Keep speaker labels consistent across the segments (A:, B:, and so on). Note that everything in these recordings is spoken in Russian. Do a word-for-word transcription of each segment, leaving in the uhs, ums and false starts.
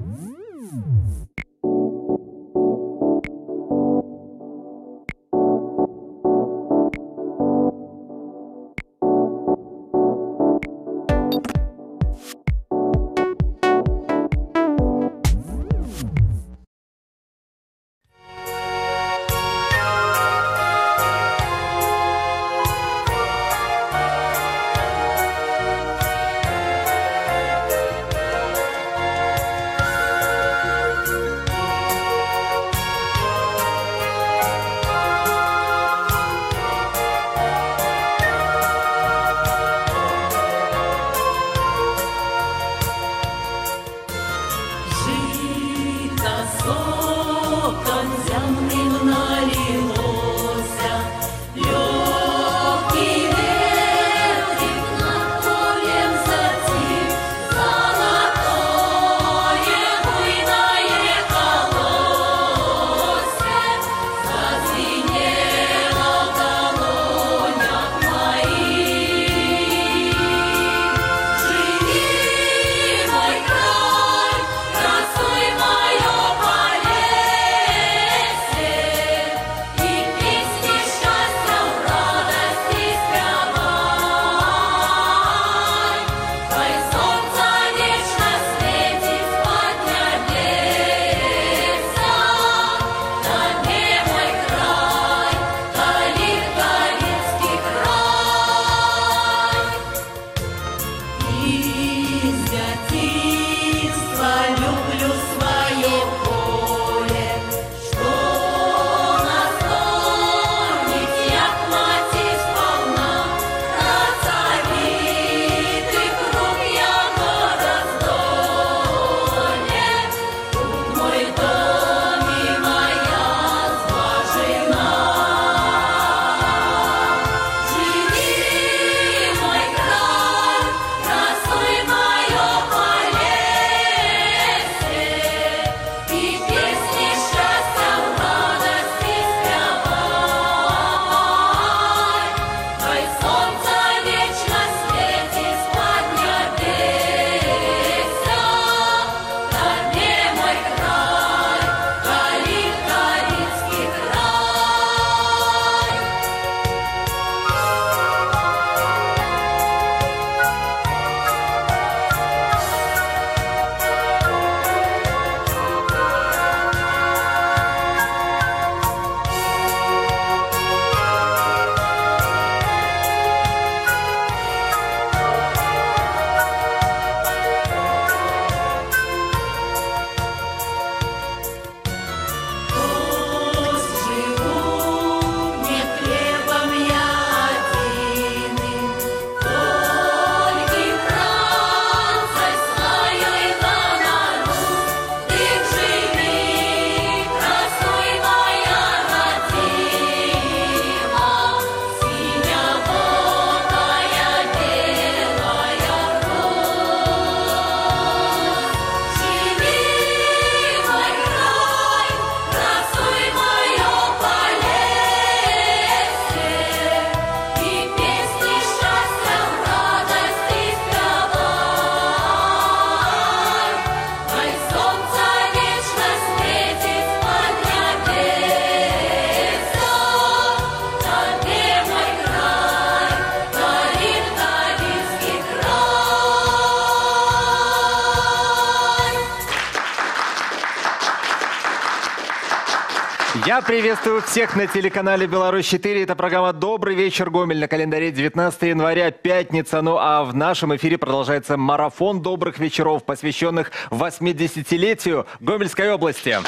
A: Я приветствую всех на телеканале Беларусь четыре. Это программа «Добрый вечер, Гомель». На календаре девятнадцатое января, пятница. Ну а в нашем эфире продолжается марафон добрых вечеров, посвященных восьмидесятилетию Гомельской области.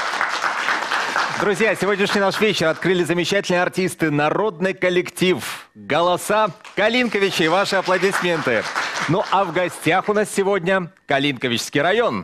A: Друзья, сегодняшний наш вечер открыли замечательные артисты, народный коллектив «Голоса» Калинковичей. Ваши аплодисменты. Ну а в гостях у нас сегодня Калинковичский район.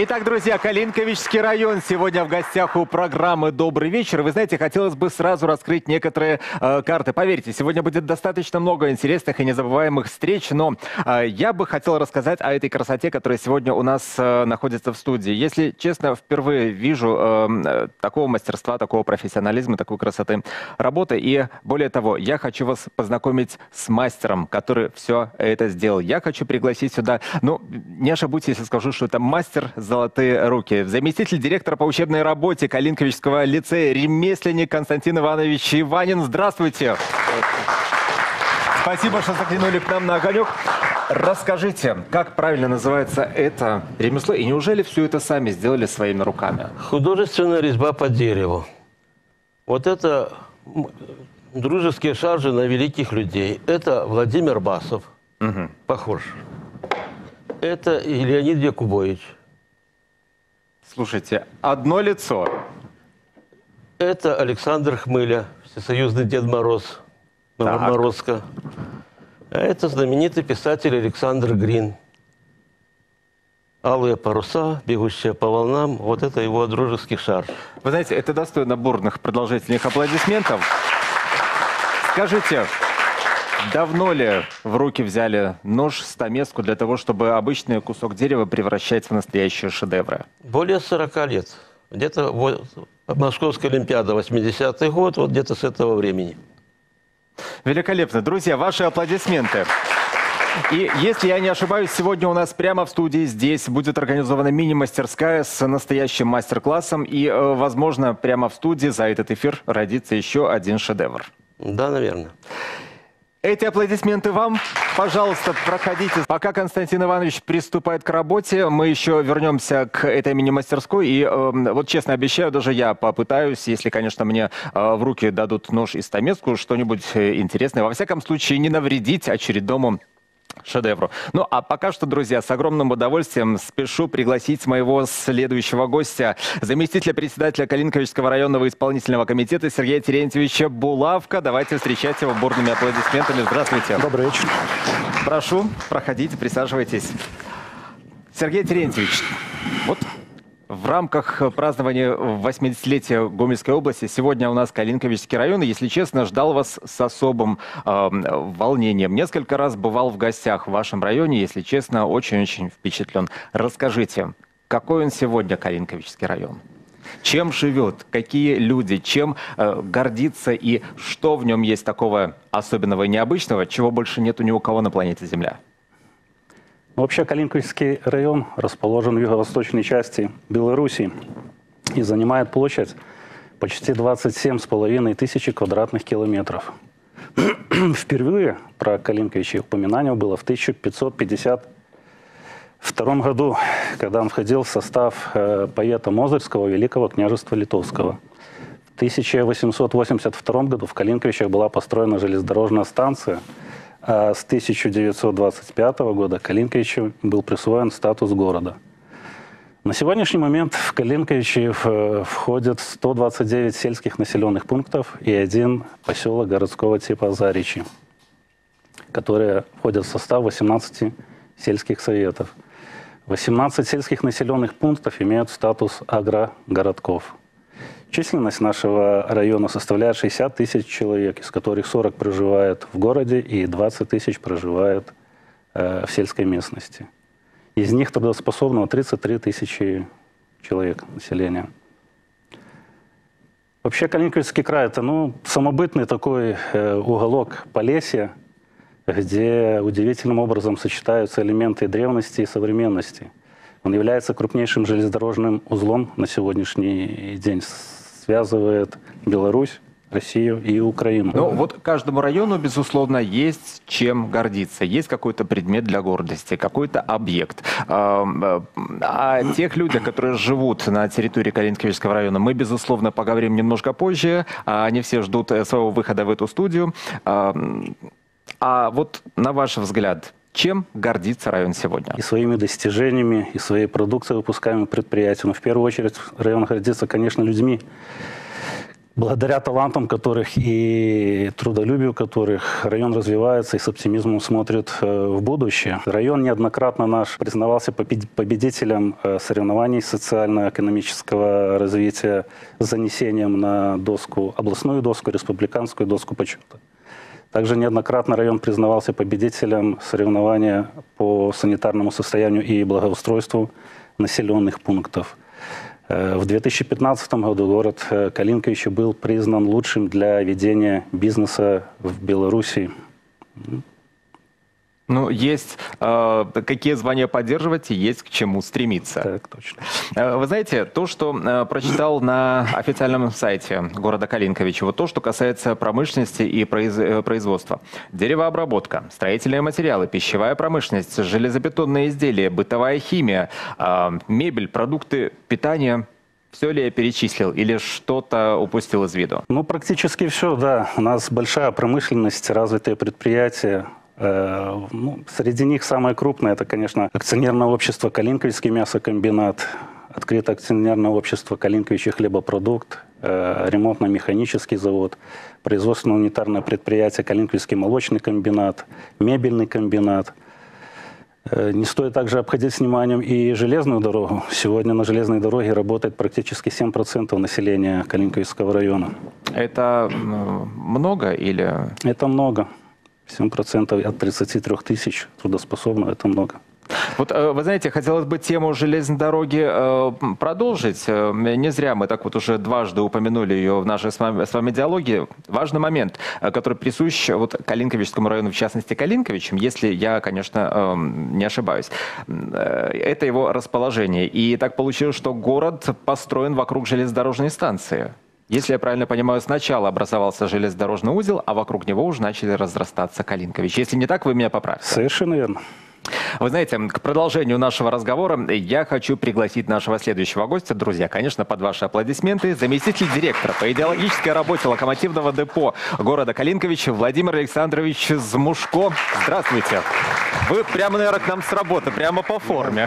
A: Итак, друзья, Калинковичский район сегодня в гостях у программы «Добрый вечер». Вы знаете, хотелось бы сразу раскрыть некоторые э, карты. Поверьте, сегодня будет достаточно много интересных и незабываемых встреч, но э, я бы хотел рассказать о этой красоте, которая сегодня у нас э, находится в студии. Если честно, впервые вижу э, такого мастерства, такого профессионализма, такой красоты работы. И более того, я хочу вас познакомить с мастером, который все это сделал. Я хочу пригласить сюда, ну, не ошибусь, если скажу, что это мастер «Золотые руки». Заместитель директора по учебной работе Калинковичского лицея, ремесленник Константин Иванович Иванин. Здравствуйте. Спасибо, что заглянули к нам на огонек. Расскажите, как правильно называется это ремесло, и неужели все это сами сделали своими руками?
B: Художественная резьба по дереву. Вот это дружеские шаржи на великих людей. Это Владимир Басов. Угу. Похож. Это и Леонид Якубович.
A: Слушайте, одно лицо.
B: Это Александр Хмыля, всесоюзный Дед Мороз, Морозко. А это знаменитый писатель Александр Грин. «Алые паруса, бегущие по волнам». Вот это его дружеский шар.
A: Вы знаете, это достойно бурных продолжительных аплодисментов. Скажите, давно ли в руки взяли нож, стамеску для того, чтобы обычный кусок дерева превращать в настоящие шедевры?
B: Более сорока лет. Где-то вот, Московская Олимпиада, восьмидесятый год, вот где-то с этого времени.
A: Великолепно. Друзья, ваши аплодисменты. И если я не ошибаюсь, сегодня у нас прямо в студии здесь будет организована мини-мастерская с настоящим мастер-классом. И, возможно, прямо в студии за этот эфир родится еще один шедевр.
B: Да, наверное.
A: Эти аплодисменты вам. Пожалуйста, проходите. Пока Константин Иванович приступает к работе, мы еще вернемся к этой мини-мастерской. И э, вот честно обещаю, даже я попытаюсь, если, конечно, мне э, в руки дадут нож и стамеску, что-нибудь интересное. Во всяком случае, не навредить очередному шедевру. Ну, а пока что, друзья, с огромным удовольствием спешу пригласить моего следующего гостя, заместителя председателя Калинковичского районного исполнительного комитета Сергея Терентьевича Булавка. Давайте встречать его бурными аплодисментами. Здравствуйте.
C: Добрый вечер.
A: Прошу, проходите, присаживайтесь. Сергей Терентьевич, вот в рамках празднования восьмидесятилетия Гомельской области сегодня у нас Калинковичский район, и, если честно, ждал вас с особым э, волнением. Несколько раз бывал в гостях в вашем районе, если честно, очень-очень впечатлен. Расскажите, какой он сегодня, Калинковичский район? Чем живет, какие люди, чем э, гордится и что в нем есть такого особенного и необычного, чего больше нет ни у кого на планете Земля?
C: Вообще, Калинковичский район расположен в юго-восточной части Беларуси и занимает площадь почти двадцать семь с половиной тысяч квадратных километров. Впервые про Калинковичи упоминание было в тысяча пятьсот пятьдесят втором году, когда он входил в состав э, поэта Мозырского Великого княжества Литовского. В тысяча восемьсот восемьдесят втором году в Калинковичах была построена железнодорожная станция. А с тысяча девятьсот двадцать пятого года Калинковичу был присвоен статус города. На сегодняшний момент в Калинковичи входят сто двадцать девять сельских населенных пунктов и один поселок городского типа Заричи, которые входят в состав восемнадцати сельских советов. восемнадцать сельских населенных пунктов имеют статус агрогородков. Численность нашего района составляет шестьдесят тысяч человек, из которых сорок проживает в городе и двадцать тысяч проживает э, в сельской местности. Из них трудоспособного тридцать три тысячи человек населения. Вообще Калинковичский край – это ну, самобытный такой э, уголок Полесья, где удивительным образом сочетаются элементы древности и современности. Он является крупнейшим железнодорожным узлом на сегодняшний день, связывает Беларусь, Россию и Украину.
A: Ну вот каждому району, безусловно, есть чем гордиться. Есть какой-то предмет для гордости, какой-то объект. О тех людях, которые живут на территории Калинковичского района, мы, безусловно, поговорим немножко позже. Они все ждут своего выхода в эту студию. А вот на ваш взгляд, чем гордится район сегодня?
C: И своими достижениями, и своей продукцией, выпускаемой предприятием. Но в первую очередь район гордится, конечно, людьми. благодаря талантам которых и трудолюбию которых район развивается и с оптимизмом смотрит в будущее. Район неоднократно наш признавался победителем соревнований социально-экономического развития с занесением на доску, областную доску, республиканскую доску почета. Также неоднократно район признавался победителем соревнования по санитарному состоянию и благоустройству населенных пунктов. В две тысячи пятнадцатом году город Калинковичи был признан лучшим для ведения бизнеса в Беларуси.
A: Ну, есть э, какие звания поддерживать и есть к чему стремиться.
C: Так, точно.
A: Э, вы знаете, то, что э, прочитал на официальном сайте города Калинковичи, вот то, что касается промышленности и произ, э, производства. Деревообработка, строительные материалы, пищевая промышленность, железобетонные изделия, бытовая химия, э, мебель, продукты питания. Все ли я перечислил или что-то упустил из виду?
C: Ну, практически все, да. У нас большая промышленность, развитые предприятия. Ну, среди них самое крупное, это, конечно, акционерное общество «Калинковичский мясокомбинат», открытое акционерное общество «Калинковичи хлебопродукт», ремонтно-механический завод, производственно-унитарное предприятие «Калинковичский молочный комбинат», мебельный комбинат. Не стоит также обходить вниманием и железную дорогу. Сегодня на железной дороге работает практически семь процентов населения Калинковичского района.
A: Это много или...
C: Это много. семь процентов от тридцати трёх тысяч трудоспособных – это много.
A: Вот, вы знаете, хотелось бы тему железной дороги продолжить. Не зря мы так вот уже дважды упомянули ее в нашей с вами, с вами диалоге. Важный момент, который присущ вот Калинковичскому району, в частности Калинковичам, если я, конечно, не ошибаюсь. Это его расположение. И так получилось, что город построен вокруг железнодорожной станции. Если я правильно понимаю, сначала образовался железнодорожный узел, а вокруг него уже начали разрастаться Калинковичи. Если не так, вы меня поправьте.
C: Совершенно верно.
A: Вы знаете, к продолжению нашего разговора я хочу пригласить нашего следующего гостя. Друзья, конечно, под ваши аплодисменты. Заместитель директора по идеологической работе локомотивного депо города Калинковичи Владимир Александрович Змушко. Здравствуйте. Вы прямо, наверное, к нам с работы, прямо по форме.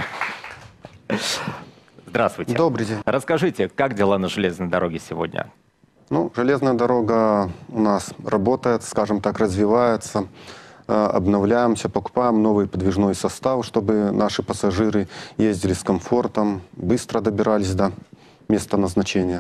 A: Здравствуйте.
D: Добрый день.
A: Расскажите, как дела на железной дороге сегодня?
D: Ну, железная дорога у нас работает, скажем так, развивается. Обновляемся, покупаем новый подвижной состав, чтобы наши пассажиры ездили с комфортом, быстро добирались до места назначения.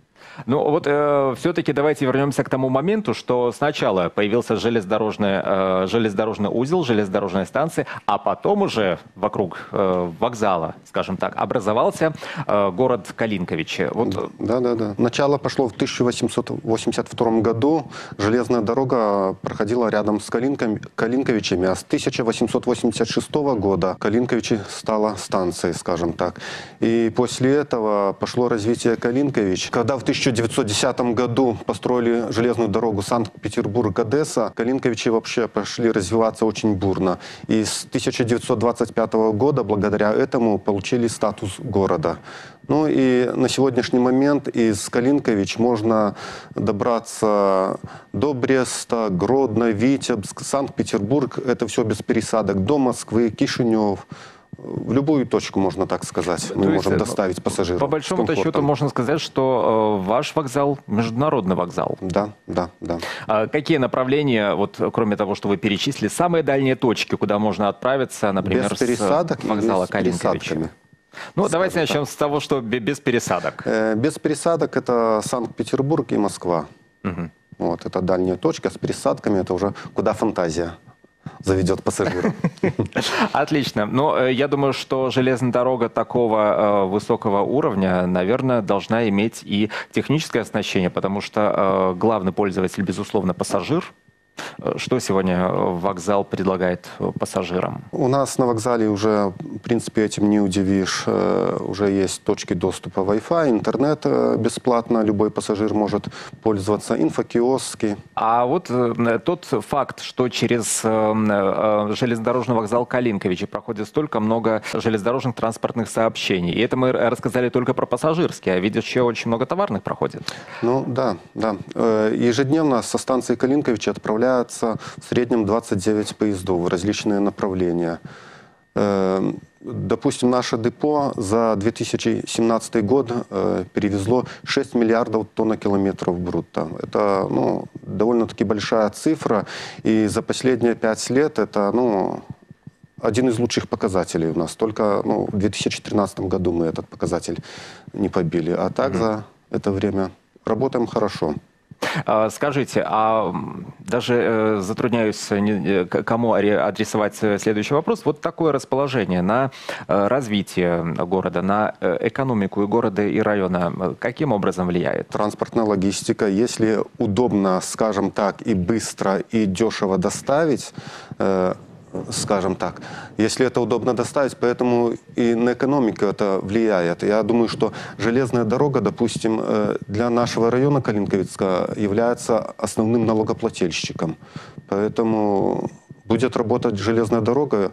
A: Ну вот э, все-таки давайте вернемся к тому моменту, что сначала появился железнодорожный, э, железнодорожный узел, железнодорожная станция, а потом уже вокруг э, вокзала, скажем так, образовался э, город Калинковичи. Вот...
D: Да, да, да. Начало пошло в тысяча восемьсот восемьдесят втором году. Железная дорога проходила рядом с Калинком... Калинковичами, а с тысяча восемьсот восемьдесят шестого года Калинковичи стала станцией, скажем так. И после этого пошло развитие Калинкович. Когда в тысяча девятьсот десятом году построили железную дорогу Санкт-Петербург-Одесса, Калинковичи вообще пошли развиваться очень бурно. И с тысяча девятьсот двадцать пятого года благодаря этому получили статус города. Ну и на сегодняшний момент из Калинкович можно добраться до Бреста, Гродно, Витебск, Санкт-Петербург. Это все без пересадок. До Москвы, Кишинев. В любую точку, можно так сказать, мы
A: То
D: можем
A: есть,
D: доставить пассажиров.
A: По большому-то счету можно сказать, что э, ваш вокзал – международный вокзал.
D: Да, да, да.
A: А какие направления, вот кроме того, что вы перечислили, самые дальние точки, куда можно отправиться, например,
D: без пересадок
A: с вокзала
D: и с
A: Калинковича?
D: пересадками.
A: Ну, давайте
D: так.
A: начнем с того, что без пересадок.
D: Э, без пересадок это Санкт-Петербург и Москва.
A: Угу.
D: Вот, это дальняя точка. С пересадками это уже куда фантазия заведет пассажира.
A: Отлично. Но э, я думаю, что железная дорога такого э, высокого уровня, наверное, должна иметь и техническое оснащение, потому что э, главный пользователь, безусловно, пассажир. Что сегодня вокзал предлагает пассажирам?
D: У нас на вокзале уже, в принципе, этим не удивишь. Уже есть точки доступа Wi-Fi, интернет бесплатно, любой пассажир может пользоваться, инфокиоски.
A: А вот тот факт, что через железнодорожный вокзал Калинковичи проходит столько много железнодорожных транспортных сообщений, и это мы рассказали только про пассажирские, а ведь еще очень много товарных проходит.
D: Ну да, да. Ежедневно со станции Калинковичи отправляются в среднем двадцать девять поездов в различные направления. допустим, наше депо за две тысячи семнадцатый год э, перевезло шесть миллиардов тонн-километров брутто. Это ну, довольно-таки большая цифра, и за последние пять лет это ну, один из лучших показателей у нас. Только ну, в две тысячи тринадцатом году мы этот показатель не побили, а так mm-hmm. за это время работаем хорошо.
A: Скажите, а даже э, затрудняюсь, не, кому адресовать следующий вопрос. Вот такое расположение на э, развитие города, на экономику и города, и района, каким образом влияет?
D: Транспортная логистика. Если удобно, скажем так, и быстро, и дешево доставить, э, скажем так, если это удобно доставить, поэтому и на экономику это влияет. Я думаю, что железная дорога, допустим, для нашего района Калинковицка является основным налогоплательщиком. Поэтому будет работать железная дорога.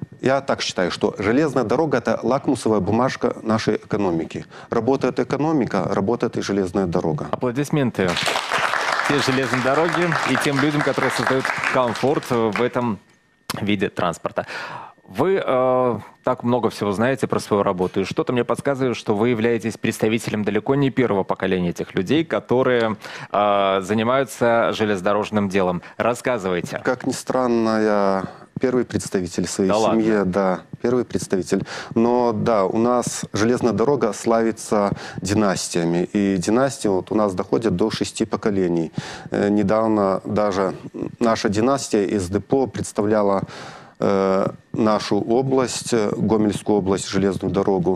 D: Я так считаю, что железная дорога – это лакмусовая бумажка нашей экономики. Работает экономика, работает и железная дорога.
A: Аплодисменты те железной дороги и тем людям, которые создают комфорт в этом виде транспорта. Вы э, так много всего знаете про свою работу, и что-то мне подсказывает, что вы являетесь представителем далеко не первого поколения этих людей, которые э, занимаются железнодорожным делом. Рассказывайте.
D: Как ни странно, я первый представитель своей
A: да
D: семьи,
A: ладно?
D: да, первый представитель. Но да, у нас железная дорога славится династиями, и династии вот у нас доходят до шести поколений. Э, недавно даже наша династия из депо представляла э, нашу область, Гомельскую область, железную дорогу,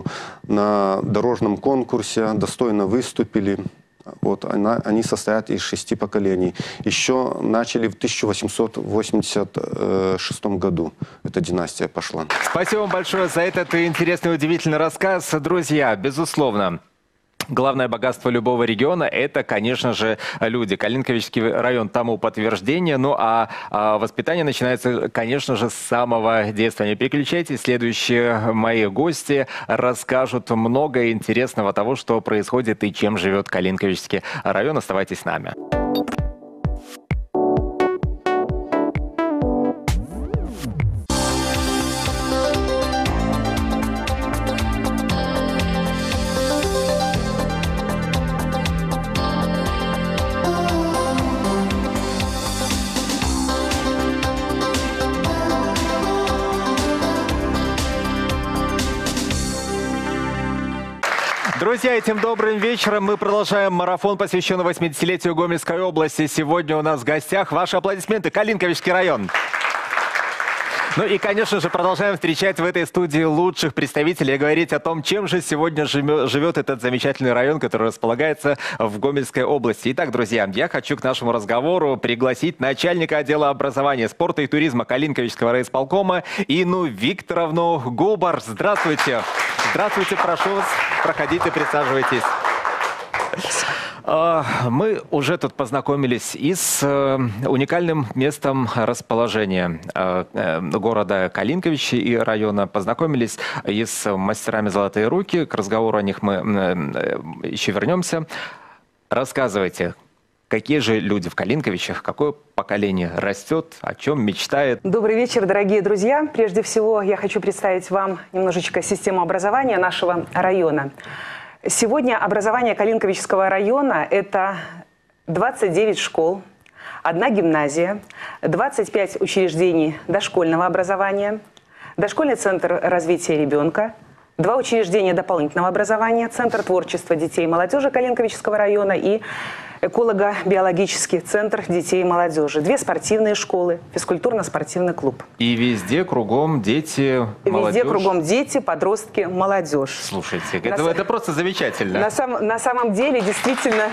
D: на дорожном конкурсе, достойно выступили. Вот, она, они состоят из шести поколений. Еще начали в тысяча восемьсот восемьдесят шестом году. Эта династия пошла.
A: Спасибо вам большое за этот интересный и удивительный рассказ. Друзья, безусловно, главное богатство любого региона – это, конечно же, люди. Калинковичский район тому подтверждение. Ну а, а воспитание начинается, конечно же, с самого детства. Не переключайтесь. Следующие мои гости расскажут много интересного того, что происходит и чем живет Калинковичский район. Оставайтесь с нами. Друзья, этим добрым вечером мы продолжаем марафон, посвященный восьмидесятилетию Гомельской области. Сегодня у нас в гостях, ваши аплодисменты, Калинковичский район. Ну и, конечно же, продолжаем встречать в этой студии лучших представителей и говорить о том, чем же сегодня живет этот замечательный район, который располагается в Гомельской области. Итак, друзья, я хочу к нашему разговору пригласить начальника отдела образования, спорта и туризма Калинковичского райисполкома Инну Викторовну Губар. Здравствуйте. Здравствуйте, прошу вас, проходите, присаживайтесь. Мы уже тут познакомились и с уникальным местом расположения города Калинковичи и района. Познакомились и с мастерами «Золотые руки». К разговору о них мы еще вернемся. Рассказывайте, какие же люди в Калинковичах, какое поколение растет, о чем мечтает?
E: Добрый вечер, дорогие друзья. Прежде всего, я хочу представить вам немножечко систему образования нашего района. Сегодня образование Калинковичского района – это двадцать девять школ, одна гимназия, двадцать пять учреждений дошкольного образования, дошкольный центр развития ребенка, два учреждения дополнительного образования, Центр творчества детей и молодежи Калинковичского района и эколого-биологический центр детей и молодежи, две спортивные школы, физкультурно-спортивный клуб.
A: И везде кругом дети, молодежь?
E: Везде кругом дети, подростки, молодежь.
A: Слушайте, это, на, это просто замечательно.
E: На, сам, на самом деле, действительно,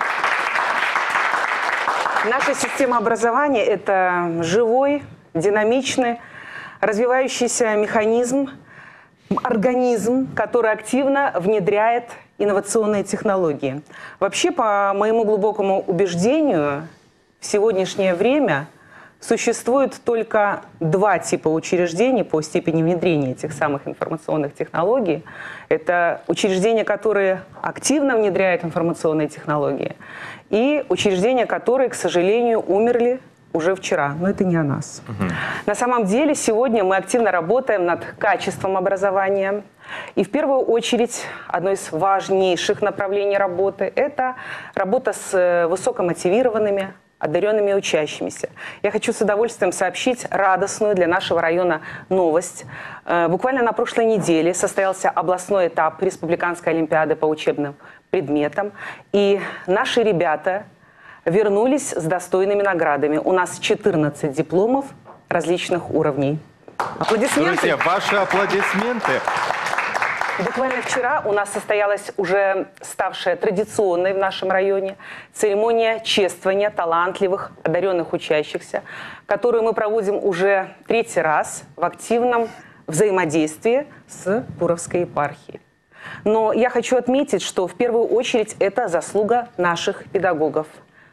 E: наша система образования – это живой, динамичный, развивающийся механизм, организм, который активно внедряет инновационные технологии. Вообще, по моему глубокому убеждению, в сегодняшнее время существует только два типа учреждений по степени внедрения этих самых информационных технологий. Это учреждения, которые активно внедряют информационные технологии, и учреждения, которые, к сожалению, умерли уже вчера, но это не о нас. Угу. На самом деле сегодня мы активно работаем над качеством образования. И в первую очередь одно из важнейших направлений работы – это работа с высокомотивированными, одаренными учащимися. Я хочу с удовольствием сообщить радостную для нашего района новость. Буквально на прошлой неделе состоялся областной этап Республиканской олимпиады по учебным предметам. И наши ребята вернулись с достойными наградами. У нас четырнадцать дипломов различных уровней. Аплодисменты.
A: Друзья, ваши аплодисменты.
E: Буквально вчера у нас состоялась уже ставшая традиционной в нашем районе церемония чествования талантливых, одаренных учащихся, которую мы проводим уже третий раз в активном взаимодействии с Туровской епархией. Но я хочу отметить, что в первую очередь это заслуга наших педагогов,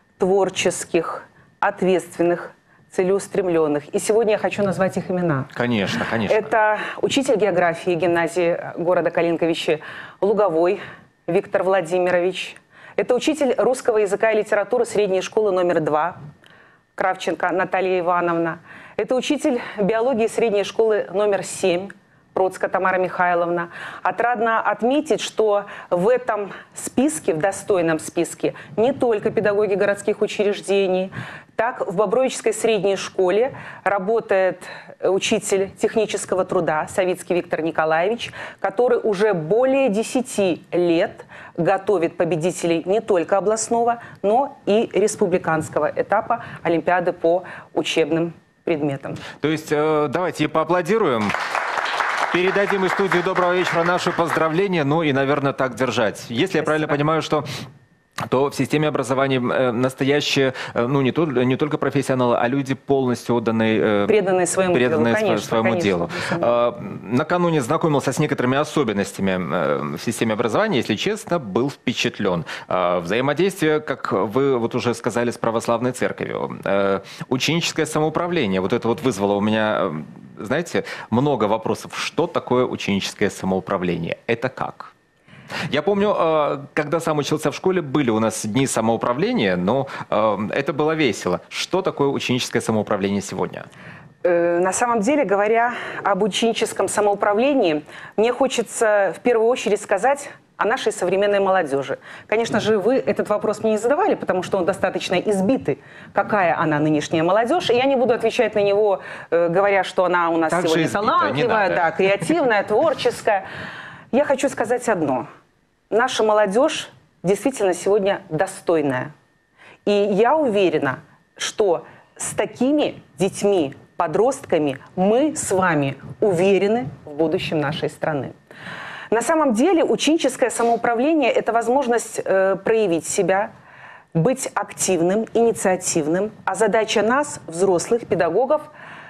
E: творческих, ответственных, целеустремленных. И сегодня я хочу назвать их имена.
A: Конечно, конечно.
E: Это учитель географии гимназии города Калинковичи Луговой Виктор Владимирович. Это учитель русского языка и литературы средней школы номер два Кравченко Наталья Ивановна. Это учитель биологии средней школы номер семь Процка Тамара Михайловна. Отрадно отметить, что в этом списке, в достойном списке, не только педагоги городских учреждений. Так, в Бобровической средней школе работает учитель технического труда Савицкий Виктор Николаевич, который уже более десяти лет готовит победителей не только областного, но и республиканского этапа Олимпиады по учебным предметам.
A: То есть э, давайте поаплодируем. Передадим из студии «Доброго вечера» наши поздравления, ну и, наверное, так держать. Если Спасибо. Я правильно понимаю, что то в системе образования настоящие, ну не, то, не только профессионалы, а люди полностью отданные,
E: преданные своему
A: преданные
E: делу. Конечно,
A: своему
E: конечно,
A: делу.
E: конечно.
A: Накануне знакомился с некоторыми особенностями в системе образования, если честно, был впечатлен. Взаимодействие, как вы вот уже сказали, с православной церковью. Ученическое самоуправление, вот это вот вызвало у меня, знаете, много вопросов. Что такое ученическое самоуправление? Это как? Я помню, когда сам учился в школе, были у нас дни самоуправления, но это было весело. Что такое ученическое самоуправление сегодня?
E: На самом деле, говоря об ученическом самоуправлении, мне хочется в первую очередь сказать о нашей современной молодежи. Конечно же, вы этот вопрос мне не задавали, потому что он достаточно избитый. Какая она нынешняя молодежь? И я не буду отвечать на него, говоря, что она у нас так сегодня талантливая, да, креативная, творческая. Я хочу сказать одно. Наша молодежь действительно сегодня достойная. И я уверена, что с такими детьми, подростками мы с вами уверены в будущем нашей страны. На самом деле ученическое самоуправление – это возможность э, проявить себя, быть активным, инициативным. А задача нас, взрослых педагогов,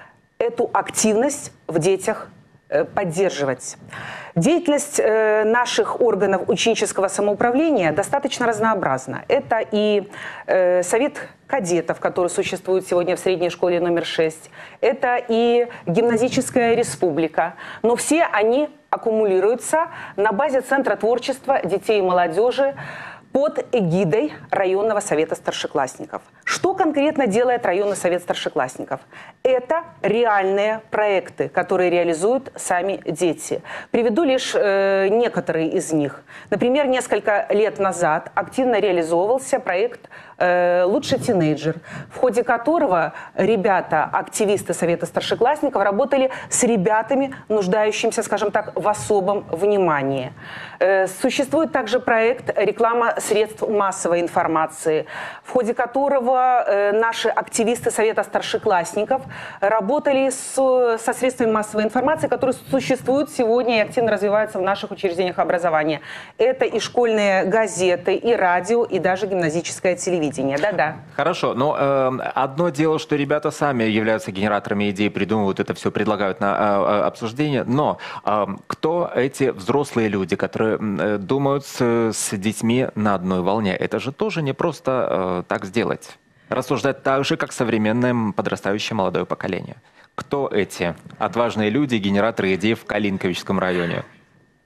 E: эту активность в детях поддерживать. Деятельность э, наших органов ученического самоуправления достаточно разнообразна. Это и э, совет кадетов, который существует сегодня в средней школе номер шесть. Это и гимназическая республика. Но все они аккумулируются на базе Центра творчества детей и молодежи под эгидой районного совета старшеклассников. Что конкретно делает районный совет старшеклассников? Это реальные проекты, которые реализуют сами дети. Приведу лишь э, некоторые из них. Например, несколько лет назад активно реализовывался проект э, «Лучший тинейджер», в ходе которого ребята, активисты совета старшеклассников, работали с ребятами, нуждающимися, скажем так, в особом внимании. Э, существует также проект «Реклама средств массовой информации», в ходе которого э, наши активисты совета старшеклассников работали с, со средствами массовой информации, которые существуют сегодня и активно развиваются в наших учреждениях образования. Это и школьные газеты, и радио, и даже гимназическое телевидение. Да-да.
A: Хорошо, но э, одно дело, что ребята сами являются генераторами идей, придумывают это все, предлагают на э, обсуждение, но э, кто эти взрослые люди, которые э, думают с, с детьми на одной волне? Это же тоже не просто э, так сделать. Рассуждать так же, как современное подрастающее молодое поколение. Кто эти отважные люди, генераторы идей в Калинковичском районе?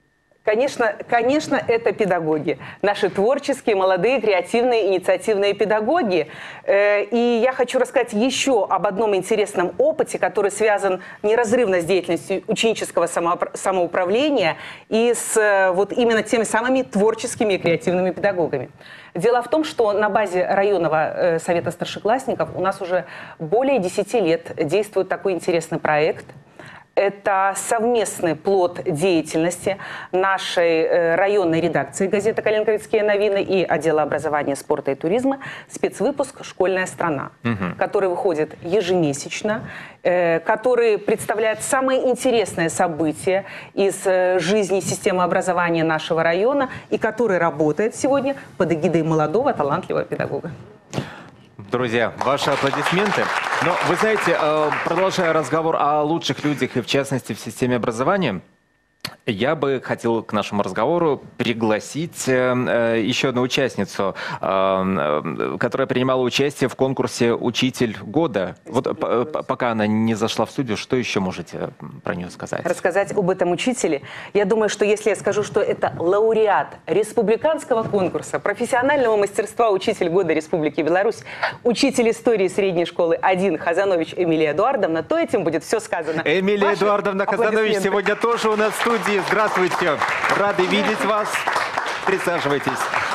E: Конечно, конечно, это педагоги. Наши творческие, молодые, креативные, инициативные педагоги. И я хочу рассказать еще об одном интересном опыте, который связан неразрывно с деятельностью ученического самоуправления и с вот именно теми самыми творческими и креативными педагогами. Дело в том, что на базе районного совета старшеклассников у нас уже более десяти лет действует такой интересный проект. Это совместный плод деятельности нашей э, районной редакции газеты «Калинковицкие новины» и отдела образования, спорта и туризма спецвыпуск «Школьная страна», угу. который выходит ежемесячно, э, который представляет самые интересные события из э, жизни системы образования нашего района и который работает сегодня под эгидой молодого талантливого педагога.
A: Друзья, ваши аплодисменты. Но вы знаете, продолжая разговор о лучших людях и в частности в системе образования, я бы хотел к нашему разговору пригласить еще одну участницу, которая принимала участие в конкурсе «Учитель года». Вот пока она не зашла в студию, что еще можете про нее сказать?
E: Рассказать об этом учителе? Я думаю, что если я скажу, что это лауреат республиканского конкурса профессионального мастерства «Учитель года Республики Беларусь», учитель истории средней школы один Хазанович Эмилия Эдуардовна, то этим будет все сказано.
A: Эмилия
E: Ваши
A: Эдуардовна Хазанович сегодня тоже у нас в студии. Здравствуйте, рады видеть вас. Присаживайтесь.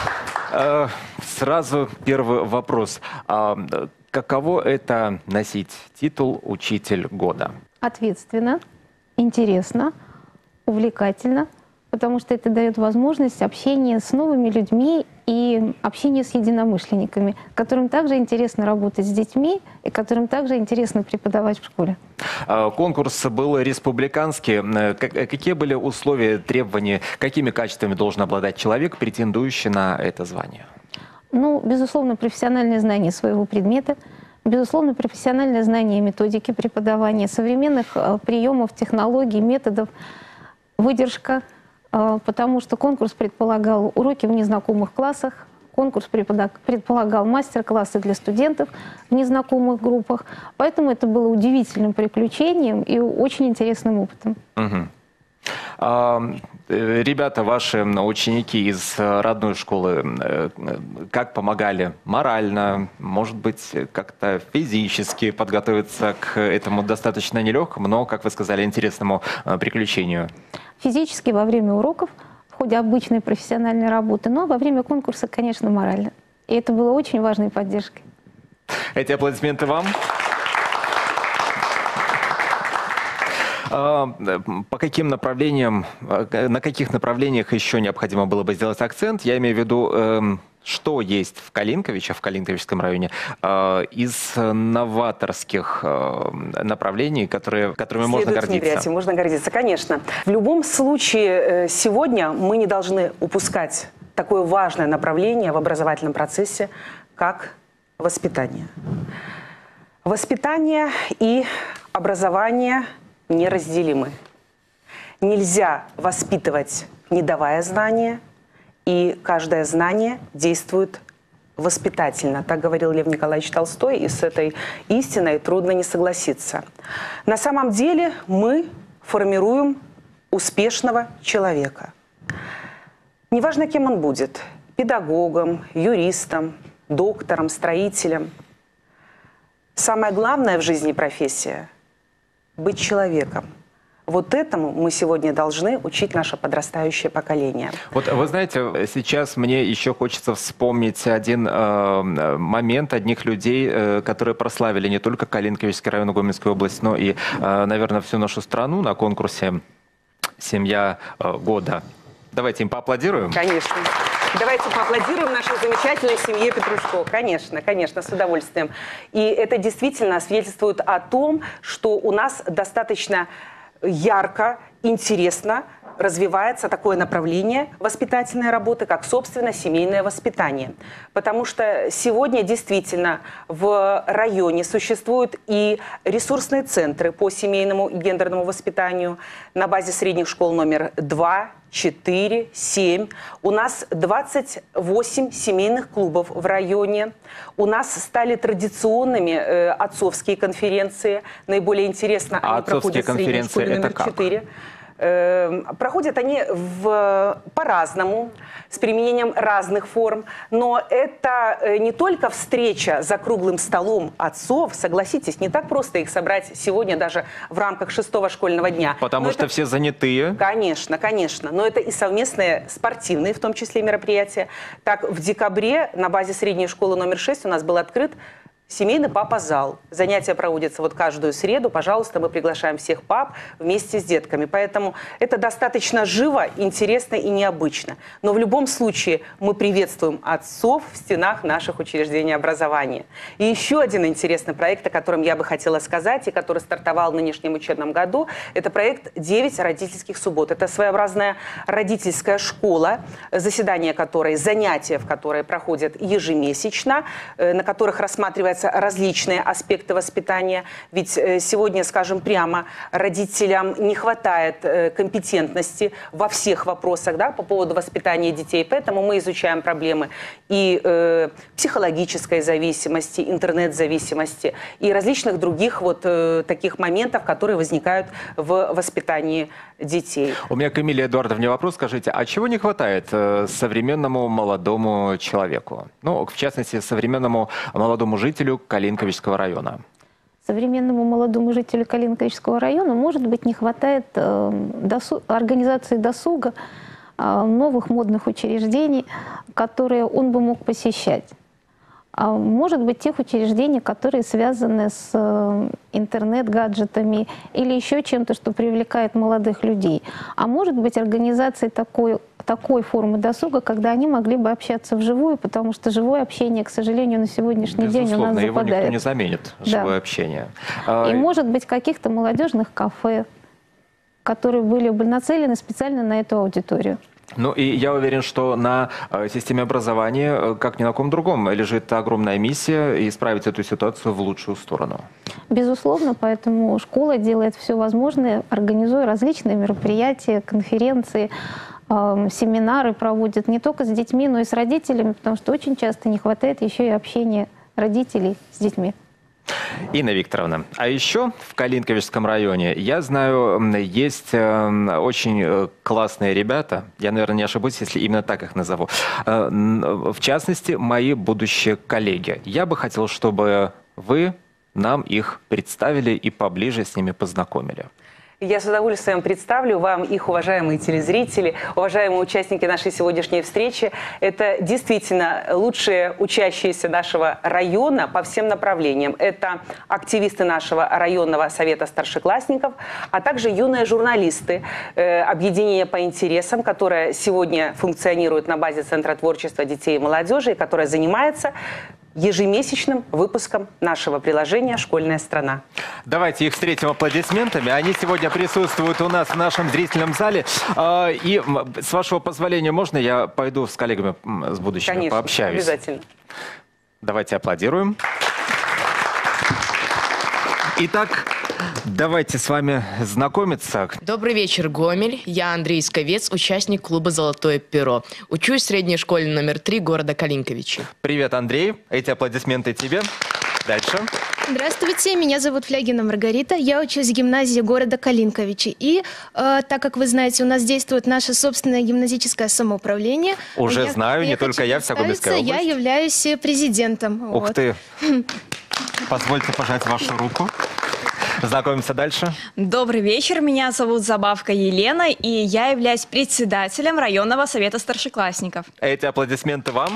A: Сразу первый вопрос. Каково это носить титул «Учитель года»?
F: Ответственно, интересно, увлекательно, потому что это дает возможность общения с новыми людьми и общения с единомышленниками, которым также интересно работать с детьми и которым также интересно преподавать в школе.
A: Конкурс был республиканский. Какие были условия, требования, какими качествами должен обладать человек, претендующий на это звание?
F: Ну, безусловно, профессиональное знание своего предмета, безусловно, профессиональное знание методики преподавания, современных приемов, технологий, методов, выдержка, потому что конкурс предполагал уроки в незнакомых классах, конкурс предполагал мастер-классы для студентов в незнакомых группах, поэтому это было удивительным приключением и очень интересным опытом.
A: Угу. А, ребята, ваши ученики из родной школы, как помогали морально, может быть, как-то физически подготовиться к этому достаточно нелегкому, но, как вы сказали, интересному приключению?
F: Физически во время уроков, в ходе обычной профессиональной работы, но во время конкурса, конечно, морально. И это было очень важной поддержкой.
A: Эти аплодисменты вам. По каким направлениям, на каких направлениях еще необходимо было бы сделать акцент? Я имею в виду, что есть в Калинковиче, в Калинковичском районе, из новаторских направлений, которые, которыми можно гордиться?
E: Можно гордиться, конечно. В любом случае, сегодня мы не должны упускать такое важное направление в образовательном процессе, как воспитание. Воспитание и образование неразделимы. Нельзя воспитывать, не давая знания, и каждое знание действует воспитательно. Так говорил Лев Николаевич Толстой, и с этой истиной трудно не согласиться. На самом деле мы формируем успешного человека. Неважно, кем он будет – педагогом, юристом, доктором, строителем. Самое главное в жизни профессия – быть человеком. Вот этому мы сегодня должны учить наше подрастающее поколение.
A: Вот вы знаете, сейчас мне еще хочется вспомнить один э, момент одних людей, э, которые прославили не только Калинковичский район Гомельской области, но и, э, наверное, всю нашу страну на конкурсе «Семья э, года». Давайте им поаплодируем.
E: Конечно. Давайте поаплодируем нашей замечательной семье Петрушко. Конечно, конечно, с удовольствием. И это действительно свидетельствует о том, что у нас достаточно ярко, интересно развивается такое направление воспитательной работы, как, собственно, семейное воспитание. Потому что сегодня действительно в районе существуют и ресурсные центры по семейному и гендерному воспитанию на базе средних школ номер два, четыре, семь. У нас двадцать восемь семейных клубов в районе. У нас стали традиционными э, отцовские конференции. Наиболее интересно,
A: а
E: они проходят в средней школе номер четыре. Проходят они в, по-разному, с применением разных форм, но это не только встреча за круглым столом отцов, согласитесь, не так просто их собрать сегодня даже в рамках шестого школьного дня.
A: Потому
E: но
A: что
E: это...
A: все занятые.
E: Конечно, конечно, но это и совместные спортивные, в том числе, мероприятия. Так, в декабре на базе средней школы номер шесть у нас был открыт семейный папа-зал. Занятия проводятся вот каждую среду. Пожалуйста, мы приглашаем всех пап вместе с детками. Поэтому это достаточно живо, интересно и необычно. Но в любом случае мы приветствуем отцов в стенах наших учреждений образования. И еще один интересный проект, о котором я бы хотела сказать, и который стартовал в нынешнем учебном году, это проект «девять родительских суббот». Это своеобразная родительская школа, заседания которой, занятия в которой проходят ежемесячно, на которых рассматривается различные аспекты воспитания. Ведь сегодня, скажем прямо, родителям не хватает компетентности во всех вопросах, да, по поводу воспитания детей. Поэтому мы изучаем проблемы и э, психологической зависимости, интернет-зависимости и различных других вот э, таких моментов, которые возникают в воспитании детей.
A: У меня к Эмилии Эдуардовне вопрос. Скажите, а чего не хватает э, современному молодому человеку? Ну, в частности, современному молодому жителю Калинковичского района.
F: Современному молодому жителю Калинковичского района, может быть, не хватает э, досу... организации досуга, э, новых модных учреждений, которые он бы мог посещать. А может быть, тех учреждений, которые связаны с э, интернет-гаджетами или еще чем-то, что привлекает молодых людей. А может быть, организации такой, такой формы досуга, когда они могли бы общаться вживую, потому что живое общение, к сожалению, на сегодняшний
A: Безусловно,
F: день у нас
A: его
F: западает.
A: никто не заменит, живое
F: Да.
A: общение.
F: И, может быть, каких-то молодежных кафе, которые были бы нацелены специально на эту аудиторию.
A: Ну и я уверен, что на э, системе образования, э, как ни на ком другом, лежит огромная миссия исправить эту ситуацию в лучшую сторону.
F: Безусловно, поэтому школа делает все возможное, организуя различные мероприятия, конференции, э, семинары проводит не только с детьми, но и с родителями, потому что очень часто не хватает еще и общения родителей с детьми.
A: Инна Викторовна, а еще в Калинковичском районе, я знаю, есть э, очень классные ребята, я, наверное, не ошибусь, если именно так их назову, э, в частности, мои будущие коллеги. Я бы хотел, чтобы вы нам их представили и поближе с ними познакомили.
E: Я с удовольствием представлю вам их, уважаемые телезрители, уважаемые участники нашей сегодняшней встречи. Это действительно лучшие учащиеся нашего района по всем направлениям. Это активисты нашего районного совета старшеклассников, а также юные журналисты, э, объединение по интересам, которое сегодня функционирует на базе Центра творчества детей и молодежи, и которое занимается ежемесячным выпуском нашего приложения «Школьная страна».
A: Давайте их встретим аплодисментами. Они сегодня присутствуют у нас в нашем зрительном зале. И, с вашего позволения, можно я пойду с коллегами с будущими
E: Конечно,
A: пообщаюсь?
E: обязательно.
A: Давайте аплодируем. Итак, давайте с вами знакомиться.
G: Добрый вечер, Гомель. Я Андрей Сковец, участник клуба «Золотое перо». Учусь в средней школе номер три города Калинковичи.
A: Привет, Андрей. Эти аплодисменты тебе. Дальше.
H: Здравствуйте, меня зовут Флягина Маргарита, я учусь в гимназии города Калинковичи. И э, так как вы знаете, у нас действует наше собственное гимназическое самоуправление.
A: Уже
H: я,
A: знаю, не только я, вся Гомельская область.
H: Я являюсь президентом.
A: Ух
H: вот.
A: ты. Позвольте пожать вашу руку. Знакомимся дальше.
I: Добрый вечер, меня зовут Забавка Елена, и я являюсь председателем районного совета старшеклассников.
A: Эти аплодисменты вам.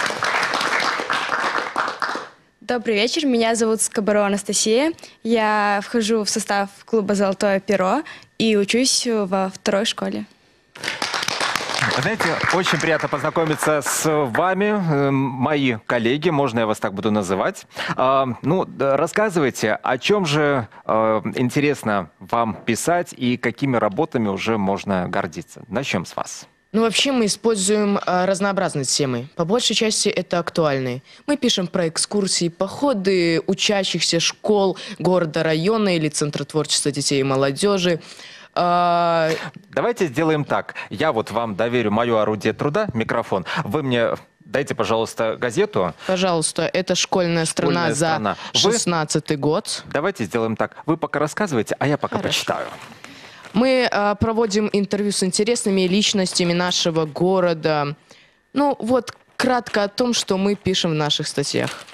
J: Добрый вечер, меня зовут Скобаро Анастасия. Я вхожу в состав клуба «Золотое перо» и учусь во второй школе.
A: Знаете, очень приятно познакомиться с вами, мои коллеги, можно я вас так буду называть. А, ну, рассказывайте, о чем же а, интересно вам писать и какими работами уже можно гордиться. Начнем с вас.
G: Ну, вообще мы используем а, разнообразные темы. По большей части это актуальные. Мы пишем про экскурсии, походы учащихся школ города, района или Центра творчества детей и молодежи. А...
A: Давайте сделаем так. Я вот вам доверю мое орудие труда, микрофон. Вы мне дайте, пожалуйста, газету.
G: Пожалуйста, это «Школьная страна»
A: «Школьная страна»
G: за шестнадцатый год.
A: Давайте сделаем так. Вы пока рассказывайте, а я пока
G: Хорошо.
A: почитаю.
G: Мы э, проводим интервью с интересными личностями нашего города. Ну, вот кратко о том, что мы пишем в наших статьях.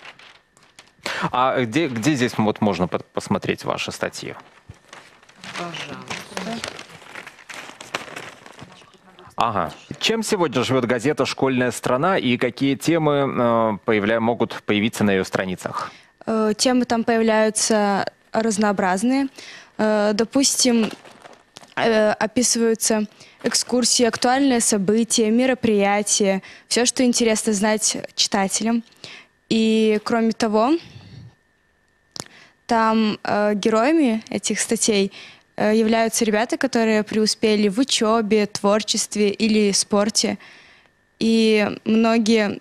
A: А где, где здесь вот можно посмотреть ваши статьи?
G: Пожалуйста.
A: Ага. Чем сегодня живет газета «Школьная страна» и какие темы э, появля... могут появиться на ее страницах?
J: Э, темы там появляются разнообразные. Э, допустим, э, описываются экскурсии, актуальные события, мероприятия, все, что интересно знать читателям. И кроме того, там э, героями этих статей являются ребята, которые преуспели в учебе, творчестве или спорте. И многие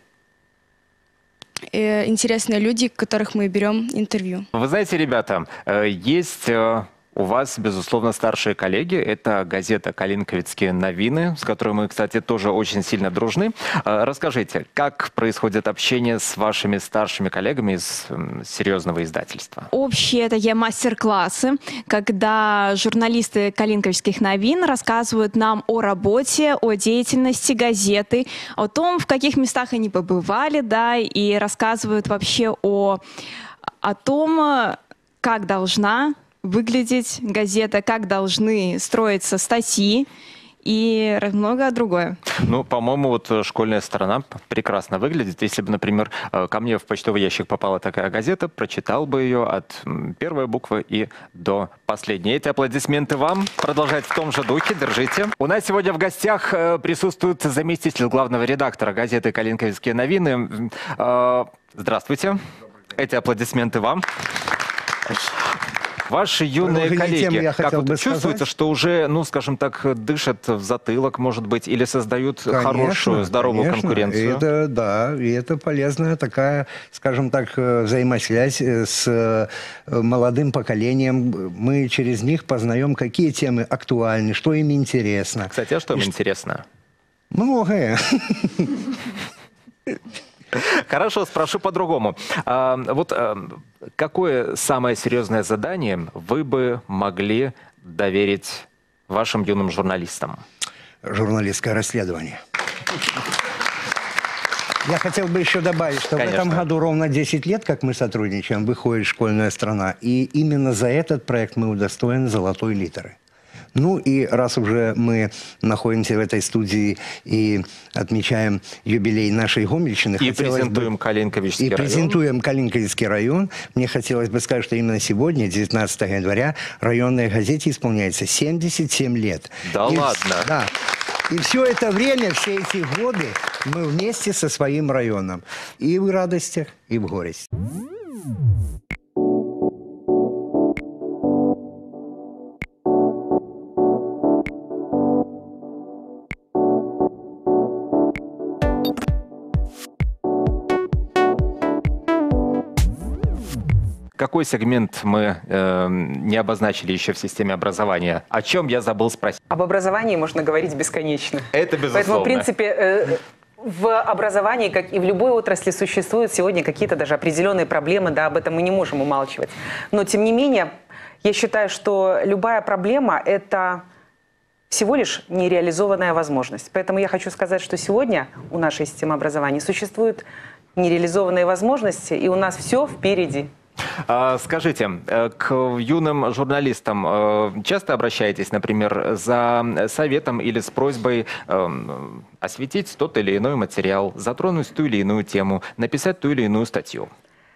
J: э, интересные люди, которых мы берем интервью.
A: Вы знаете, ребята, есть у вас, безусловно, старшие коллеги. Это газета «Калинковицкие новины», с которой мы, кстати, тоже очень сильно дружны. Расскажите, как происходит общение с вашими старшими коллегами из серьезного издательства?
I: Общие такие мастер-классы, когда журналисты «Калинковицких новин» рассказывают нам о работе, о деятельности газеты, о том, в каких местах они побывали, да, и рассказывают вообще о, о том, как должна выглядеть газета, как должны строиться статьи и много другое.
A: Ну, по-моему, вот «Школьная страна» прекрасно выглядит. Если бы, например, ко мне в почтовый ящик попала такая газета, прочитал бы ее от первой буквы и до последней. Эти аплодисменты вам. Продолжать в том же духе. Держите. У нас сегодня в гостях присутствует заместитель главного редактора газеты «Калинковицкие новины». Здравствуйте. Эти аплодисменты вам. Ваши юные коллеги, как вот чувствуется, сказать? Что уже, ну, скажем так, дышат в затылок, может быть, или создают конечно, хорошую, здоровую
K: конечно.
A: конкуренцию?
K: Это, да, и это полезная такая, скажем так, взаимосвязь с молодым поколением. Мы через них познаем, какие темы актуальны, что им интересно.
A: Кстати, а что им
K: и
A: интересно?
K: Многое.
A: Хорошо, спрошу по-другому. А, вот а, какое самое серьезное задание вы бы могли доверить вашим юным журналистам?
K: Журналистское расследование. Я хотел бы еще добавить, что Конечно. в этом году ровно десять лет, как мы сотрудничаем, выходит «Школьная страна». И именно за этот проект мы удостоены золотой литеры. Ну и раз уже мы находимся в этой студии и отмечаем юбилей нашей Гомельщины...
A: И презентуем бы, Калинковический
K: и
A: район.
K: И презентуем Калинковицкий район. Мне хотелось бы сказать, что именно сегодня, девятнадцатого января, районной газете исполняется семьдесят семь лет.
A: Да
K: и,
A: ладно?
K: Да. И все это время, все эти годы мы вместе со своим районом. И в радостях, и в горести.
A: Какой сегмент мы э, не обозначили еще в системе образования? О чем я забыл спросить?
E: Об образовании можно говорить бесконечно.
A: Это безусловно.
E: Поэтому, в принципе, э, в образовании, как и в любой отрасли, существуют сегодня какие-то даже определенные проблемы, да, об этом мы не можем умалчивать. Но, тем не менее, я считаю, что любая проблема – это всего лишь нереализованная возможность. Поэтому я хочу сказать, что сегодня у нашей системы образования существуют нереализованные возможности, и у нас все впереди.
A: Скажите, к юным журналистам часто обращаетесь, например, за советом или с просьбой осветить тот или иной материал, затронуть ту или иную тему, написать ту или иную статью?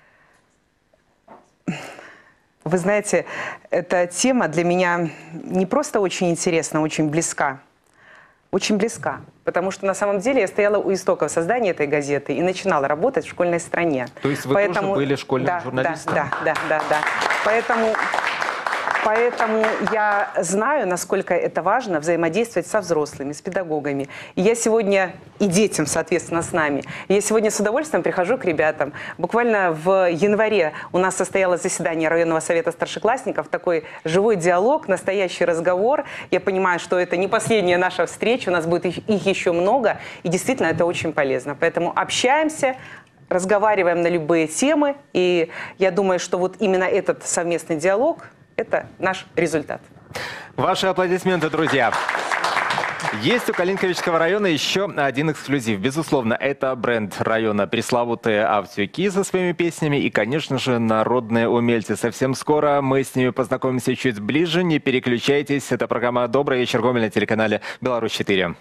E: Вы знаете, эта тема для меня не просто очень интересна, очень близка. Очень близка. Потому что на самом деле я стояла у истоков создания этой газеты и начинала работать в «Школьной стране».
A: То есть вы Поэтому... тоже были школьным
E: да,
A: журналистом?
E: Да, да, да, да, да. Поэтому, поэтому я знаю, насколько это важно взаимодействовать со взрослыми, с педагогами. И я сегодня, и детям, соответственно, с нами. И я сегодня с удовольствием прихожу к ребятам. Буквально в январе у нас состоялось заседание районного совета старшеклассников, такой живой диалог, настоящий разговор. Я понимаю, что это не последняя наша встреча, у нас будет их еще много, и действительно это очень полезно. Поэтому общаемся, разговариваем на любые темы, и я думаю, что вот именно этот совместный диалог – это наш результат.
A: Ваши аплодисменты, друзья. Есть у Калинковичского района еще один эксклюзив. Безусловно, это бренд района пресловутые автюки со своими песнями и, конечно же, народные умельцы. Совсем скоро мы с ними познакомимся чуть ближе. Не переключайтесь. Это программа «Добрый вечер, Гомель» на телеканале Беларусь четыре.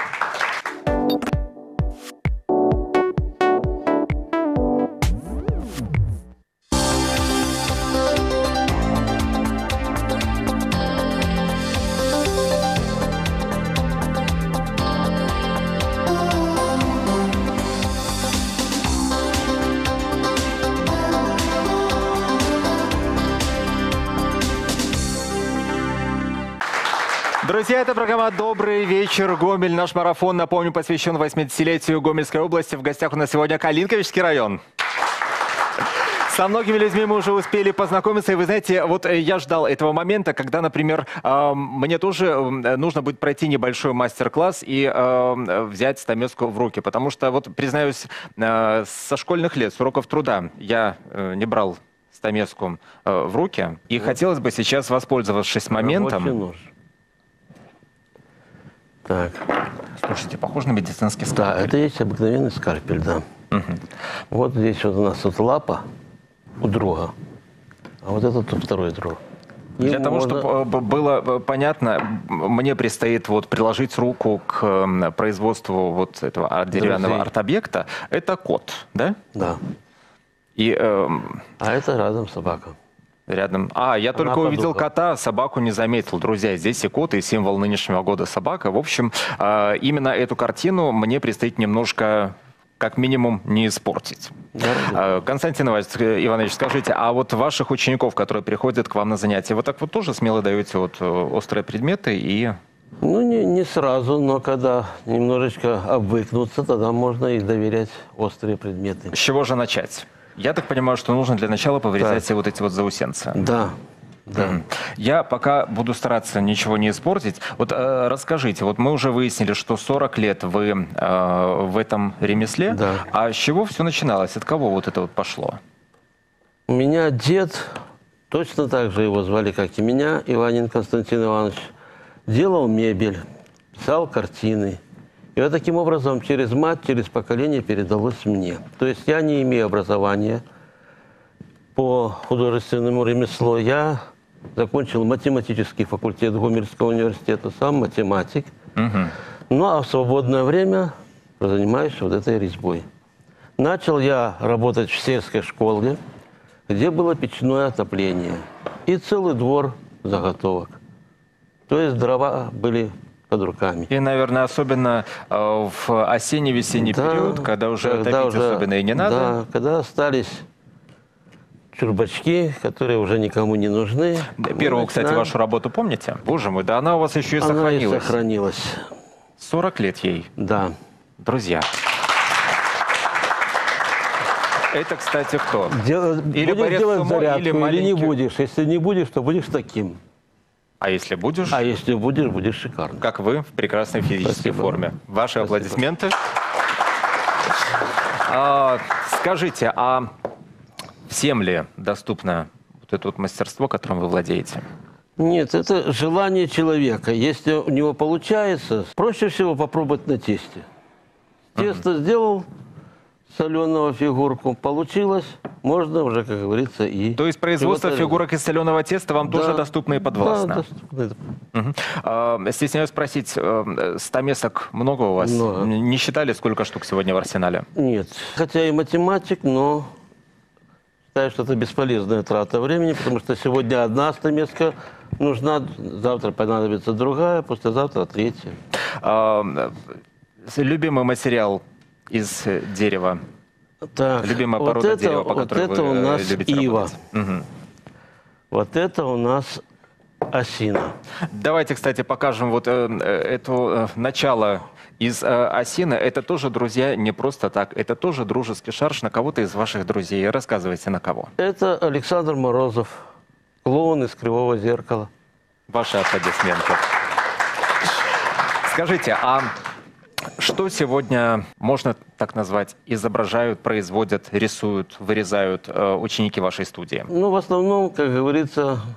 A: Друзья, это программа «Добрый вечер, Гомель». Наш марафон, напомню, посвящен восьмидесятилетию Гомельской области. В гостях у нас сегодня Калинковичский район. Со многими людьми мы уже успели познакомиться. И вы знаете, вот я ждал этого момента, когда, например, мне тоже нужно будет пройти небольшой мастер-класс и взять стамеску в руки. Потому что, вот признаюсь, со школьных лет, с уроков труда я не брал стамеску в руки. И хотелось бы сейчас, воспользовавшись моментом...
B: Так.
A: Слушайте, похоже на медицинский скальпель.
B: Да, это есть обыкновенный скальпель, да.
A: Угу.
B: Вот здесь вот у нас вот лапа у друга, а вот это тут второй друг.
A: Для
B: Ему
A: того,
B: можно...
A: чтобы было понятно, мне предстоит вот приложить руку к производству вот этого деревянного
B: Друзей.
A: арт-объекта. Это кот, да?
B: Да.
A: И, э,
B: а это рядом собака.
A: Рядом. А, я
B: Она
A: только увидел
B: подуха.
A: кота, собаку не заметил. Друзья, здесь и кот, и символ нынешнего года собака. В общем, э, именно эту картину мне предстоит немножко, как минимум, не испортить.
B: Да,
A: Э, Константин Иванович, Иванович, скажите, а вот ваших учеников, которые приходят к вам на занятия, вы так вот тоже смело даете вот острые предметы и...
B: Ну, не, не сразу, но когда немножечко обвыкнуться, тогда можно и доверять острые предметы.
A: С чего же начать? Я так понимаю, что нужно для начала повырезать все вот эти вот заусенцы.
B: Да, да.
A: Mm. Я пока буду стараться ничего не испортить. Вот э, расскажите, вот мы уже выяснили, что сорок лет вы э, в этом ремесле.
B: Да.
A: А с чего все начиналось? От кого вот это вот пошло?
B: У меня дед, точно так же его звали, как и меня, Иванин Константин Иванович, делал мебель, писал картины. И вот таким образом через мать, через поколение передалось мне. То есть я не имею образования по художественному ремеслу. Я закончил математический факультет Гомельского университета, сам математик.
A: Угу.
B: Ну а в свободное время занимаюсь вот этой резьбой. Начал я работать в сельской школе, где было печное отопление. И целый двор заготовок. То есть дрова были под руками.
A: И, наверное, особенно э, в осенне-весенний
B: да,
A: период, когда уже
B: когда
A: топить
B: уже,
A: особенно и не надо.
B: Да, когда остались чурбачки, которые уже никому не нужны.
A: Первую, кстати, вашу работу помните? Боже мой, да она у вас еще и
B: она
A: сохранилась.
B: И сохранилась.
A: сорок лет ей.
B: Да.
A: Друзья. Это, кстати, кто?
B: Дел...
A: Или
B: будешь
A: борец
B: делать
A: сумо,
B: зарядку,
A: или
B: или,
A: маленький...
B: не будешь. Если не будешь, то будешь таким.
A: А если будешь?
B: А если будешь, будешь шикарным.
A: Как вы, в прекрасной физической
B: Спасибо.
A: форме. Ваши
B: Спасибо.
A: аплодисменты. А, скажите, а всем ли доступно вот это вот мастерство, которым вы владеете?
B: Нет, это желание человека. Если у него получается, проще всего попробовать на тесте. Тесто uh-huh. сделал, соленого фигурку, получилось, можно уже, как говорится, и...
A: То есть производство фигурок из соленого теста вам да, тоже доступно и подвластно?
B: Да, доступно.
A: Угу. А, стесняюсь спросить, стамесок много у вас?
B: Много.
A: Не считали, сколько штук сегодня в арсенале?
B: Нет. Хотя и математик, но считаю, что это бесполезная трата времени, потому что сегодня одна стамеска нужна, завтра понадобится другая, послезавтра третья.
A: А, любимый материал из дерева?
B: Так,
A: Любимая
B: вот
A: порода
B: это,
A: дерева, по
B: вот
A: которой
B: это
A: вы
B: у нас
A: любите
B: ива.
A: Угу.
B: Вот это у нас осина.
A: Давайте, кстати, покажем вот э, это э, начало из э, осины. Это тоже, друзья, не просто так. Это тоже дружеский шарж на кого-то из ваших друзей. Рассказывайте, на кого.
B: Это Александр Морозов, клоун из Кривого зеркала.
A: Ваши аплодисменты. Скажите, а что сегодня, можно так назвать, изображают, производят, рисуют, вырезают э, ученики вашей студии?
B: Ну, в основном, как говорится,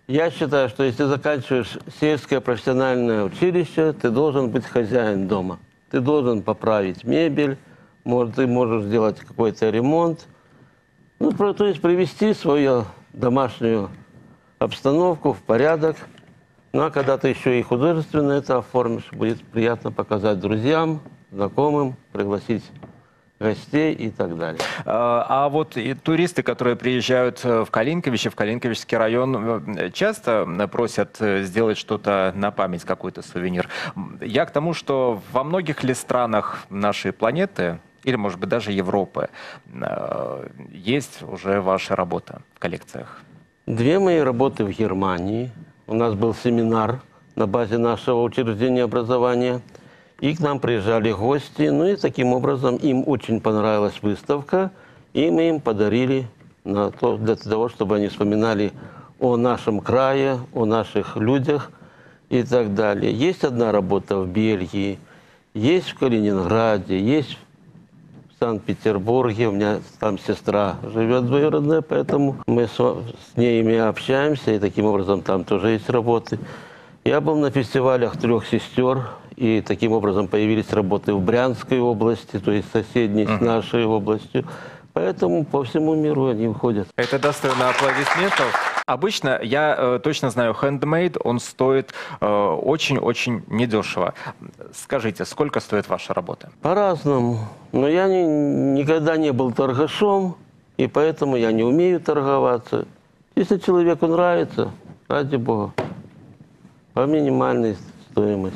B: Я считаю, что если заканчиваешь сельское профессиональное училище, ты должен быть хозяин дома. Ты должен поправить мебель, может, ты можешь сделать какой-то ремонт. Ну, то есть привести свою домашнюю обстановку в порядок. Ну, а когда ты еще и художественно это оформишь, будет приятно показать друзьям, знакомым, пригласить гостей и так далее.
A: А, а вот и туристы, которые приезжают в Калинковичи, в Калинковичский район, часто просят сделать что-то на память, какой-то сувенир. Я к тому, что во многих ли странах нашей планеты, или, может быть, даже Европы, есть уже ваша работа в коллекциях?
B: Две мои работы в Германии. У нас был семинар на базе нашего учреждения образования. И к нам приезжали гости. Ну и таким образом им очень понравилась выставка. И мы им подарили на то, для того, чтобы они вспоминали о нашем крае, о наших людях и так далее. Есть одна работа в Бельгии, есть в Калининграде, есть в Санкт-Петербурге. У меня там сестра живет двоюродная, поэтому мы с, с ними общаемся, и таким образом там тоже есть работы. Я был на фестивалях «Трех сестер», и таким образом появились работы в Брянской области, то есть соседней с нашей областью. Поэтому по всему миру они уходят.
A: Это достойно аплодисментов. Обычно, я э, точно знаю, handmade, он стоит очень-очень э, недешево. Скажите, сколько стоит ваша работа?
B: По-разному. Но я не, никогда не был торгашом, и поэтому я не умею торговаться. Если человеку нравится, ради бога, по минимальной стоимости.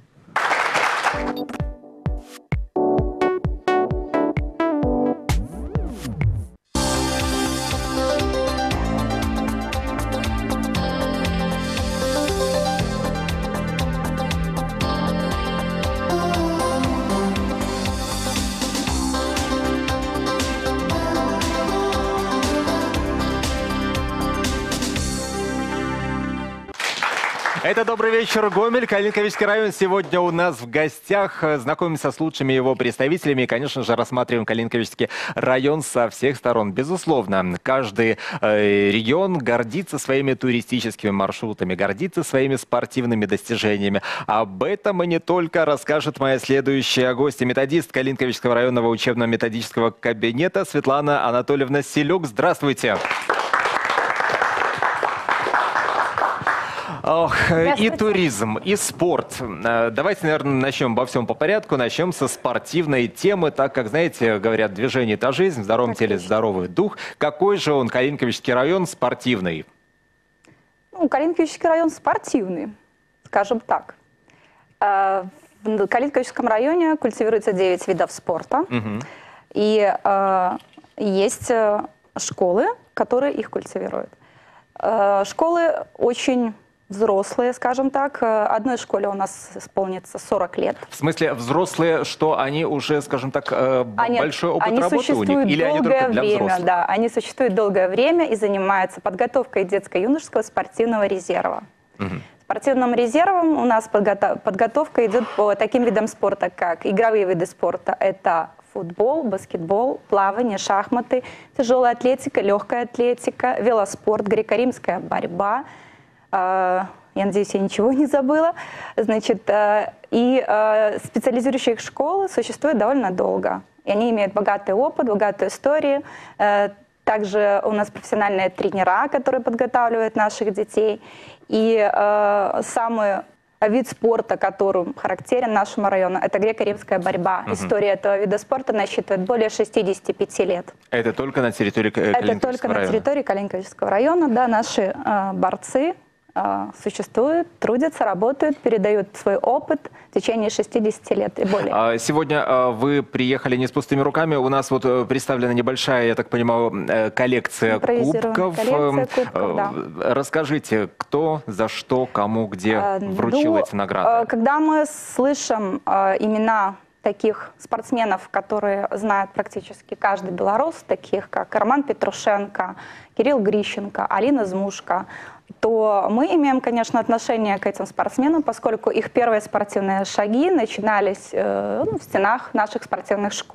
A: Это «Добрый вечер, Гомель», Калинковичский район. Сегодня у нас в гостях. Знакомимся с лучшими его представителями и, конечно же, рассматриваем Калинковичский район со всех сторон. Безусловно, каждый э, регион гордится своими туристическими маршрутами, гордится своими спортивными достижениями. Об этом и не только расскажет моя следующая гостья, методист Калинковичского районного учебно-методического кабинета Светлана Анатольевна Селюк. Здравствуйте. Ох, и туризм, и спорт. Давайте, наверное, начнем обо всем по порядку. Начнем со спортивной темы. Так как, знаете, говорят, движение – это жизнь, в здоровом теле – здоровый дух. Какой же он, Калинковичский район, спортивный?
L: Ну, Калинковичский район спортивный, скажем так. В Калинковичском районе культивируется девять видов спорта. Угу. И э, есть школы, которые их культивируют. Э, школы очень... взрослые, скажем так. Одной школе у нас исполнится сорок лет.
A: В смысле, взрослые, что они уже, скажем так,
L: они,
A: большой опыт
L: они
A: работы у них? Или они только для
L: время,
A: взрослых?
L: Да, они существуют долгое время и занимаются подготовкой детско-юношеского спортивного резерва. Угу. Спортивным резервом у нас подготов, подготовка идет по таким видам спорта, как игровые виды спорта. Это футбол, баскетбол, плавание, шахматы, тяжелая атлетика, легкая атлетика, велоспорт, греко-римская борьба. Я надеюсь, я ничего не забыла. Значит, и специализирующих школ существует довольно долго. И они имеют богатый опыт, богатую историю. Также у нас профессиональные тренера, которые подготавливают наших детей. И самый вид спорта, который характерен нашему району, это греко-римская борьба. Угу. История этого вида спорта насчитывает более шестидесяти пяти лет.
A: Это только на территории Калинковичского района? Это только
L: на территории Калинковичского района, да, наши э, борцы существуют, трудятся, работают, передают свой опыт в течение шестидесяти лет и более.
A: Сегодня вы приехали не с пустыми руками. У нас вот представлена небольшая, я так понимаю, коллекция кубков.
L: Коллекция кубков, да.
A: Расскажите, кто, за что, кому, где вручил
L: ну,
A: эти награды?
L: Когда мы слышим имена таких спортсменов, которые знают практически каждый белорус, таких как Роман Петрушенко, Кирилл Грищенко, Алина Змушка, то мы имеем, конечно, отношение к этим спортсменам, поскольку их первые спортивные шаги начинались э, ну, в стенах наших спортивных школ.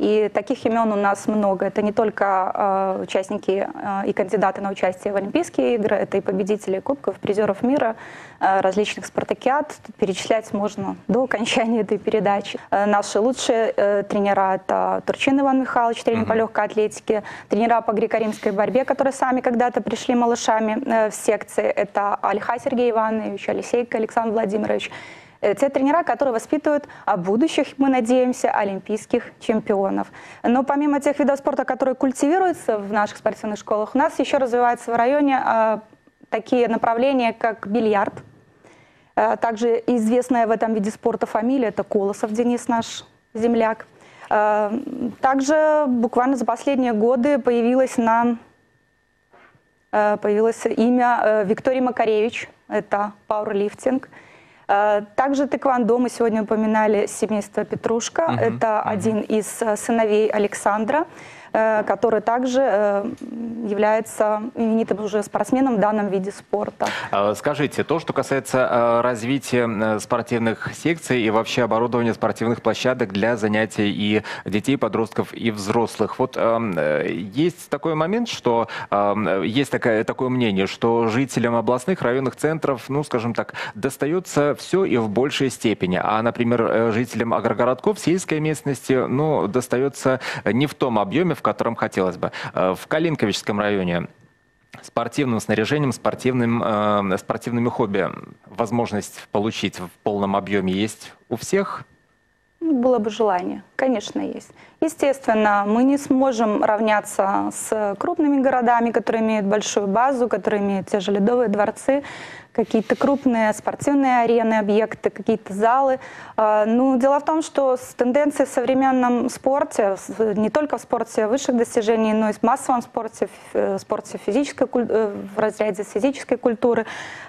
L: И таких имен у нас много. Это не только э, участники э, и кандидаты на участие в Олимпийские игры, это и победители кубков, призеров мира, э, различных спартакиад. Тут перечислять можно до окончания этой передачи. Э, наши лучшие э, тренера — это Турчин Иван Михайлович, тренер mm-hmm. по легкой атлетике, тренера по греко-римской борьбе, которые сами когда-то пришли малышами э, в секции. Это Альха Сергей Иванович, Алисейко Александр Владимирович. Те тренера, которые воспитывают а будущих, мы надеемся, олимпийских чемпионов. Но помимо тех видов спорта, которые культивируются в наших спортивных школах, у нас еще развиваются в районе а, такие направления, как бильярд. А, также известная в этом виде спорта фамилия — это Колосов Денис, наш земляк. А, также буквально за последние годы появилось, на, а, появилось имя Виктории Макаревич, это пауэрлифтинг. Также тэквондо, мы сегодня упоминали семейство Петрушка, uh-huh. это uh-huh. один из сыновей Александра, который также является именитым уже спортсменом в данном виде спорта.
A: Скажите, то, что касается развития спортивных секций и вообще оборудования спортивных площадок для занятий и детей, подростков и взрослых. Вот есть такой момент, что есть такое, такое мнение, что жителям областных районных центров, ну, скажем так, достается все и в большей степени. А, например, жителям агрогородков, сельской местности, ну, достается не в том объеме, в котором хотелось бы. В Калинковичском районе спортивным снаряжением, спортивным, э, спортивными хобби возможность получить в полном объеме есть у всех?
L: Было бы желание, конечно, есть. Естественно, мы не сможем равняться с крупными городами, которые имеют большую базу, которые имеют те же ледовые дворцы, какие-то крупные спортивные арены, объекты, какие-то залы. Но дело в том, что с тенденцией в современном спорте, не только в спорте высших достижений, но и в массовом спорте, в спорте физической, в разряде физической культуры,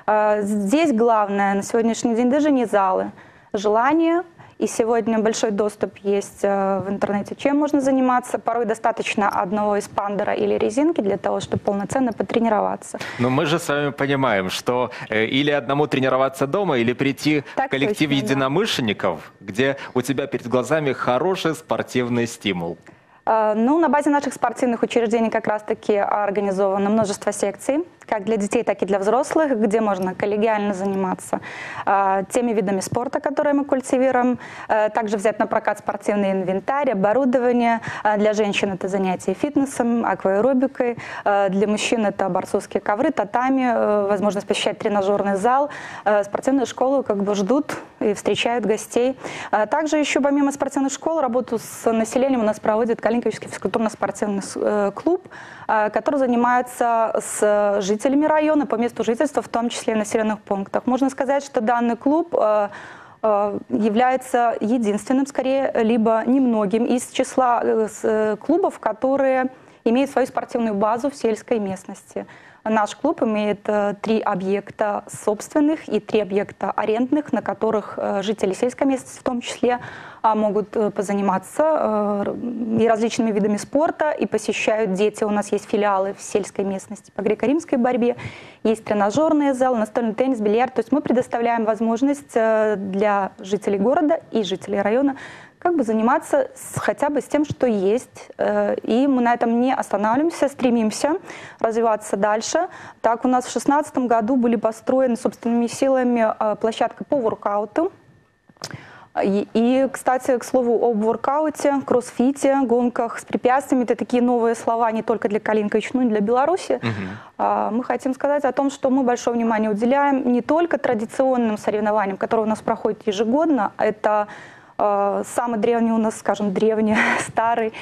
L: здесь главное на сегодняшний день даже не залы, желание. И сегодня большой доступ есть в интернете, чем можно заниматься. Порой достаточно одного эспандера или резинки для того, чтобы полноценно потренироваться.
A: Но мы же с вами понимаем, что или одному тренироваться дома, или прийти так в коллектив точно, единомышленников, да. где у тебя перед глазами хороший спортивный стимул.
L: Ну, на базе наших спортивных учреждений как раз-таки организовано множество секций, как для детей, так и для взрослых, где можно коллегиально заниматься э, теми видами спорта, которые мы культивируем. Э, также взять на прокат спортивный инвентарь, оборудование. Э, для женщин это занятия фитнесом, акваэробикой. Э, для мужчин это борцовские ковры, татами, э, возможность посещать тренажерный зал. Э, спортивную школу как бы ждут и встречают гостей. Э, также еще помимо спортивных школ работу с населением у нас проводит Калинковичский физкультурно-спортивный э, клуб, э, который занимается с жителями района по месту жительства, в том числе в населенных пунктах. Можно сказать, что данный клуб э, э, является единственным, скорее, либо немногим из числа э, клубов, которые имеют свою спортивную базу в сельской местности. Наш клуб имеет э, три объекта собственных и три объекта арендных, на которых э, жители сельской местности в том числе э, могут э, позаниматься э, и различными видами спорта, и посещают дети. У нас есть филиалы в сельской местности по греко-римской борьбе, есть тренажерные залы, настольный теннис, бильярд. То есть мы предоставляем возможность э, для жителей города и жителей района как бы заниматься с, хотя бы с тем, что есть. И мы на этом не останавливаемся, стремимся развиваться дальше. Так, у нас в две тысячи шестнадцатом году были построены собственными силами площадка по воркауту. И, и, кстати, к слову об воркауте, кроссфите, гонках с препятствиями, это такие новые слова не только для Калинковича, но и для Беларуси. Uh-huh. Мы хотим сказать о том, что мы большое внимание уделяем не только традиционным соревнованиям, которые у нас проходят ежегодно, это самый древний у нас, скажем, древний, старый,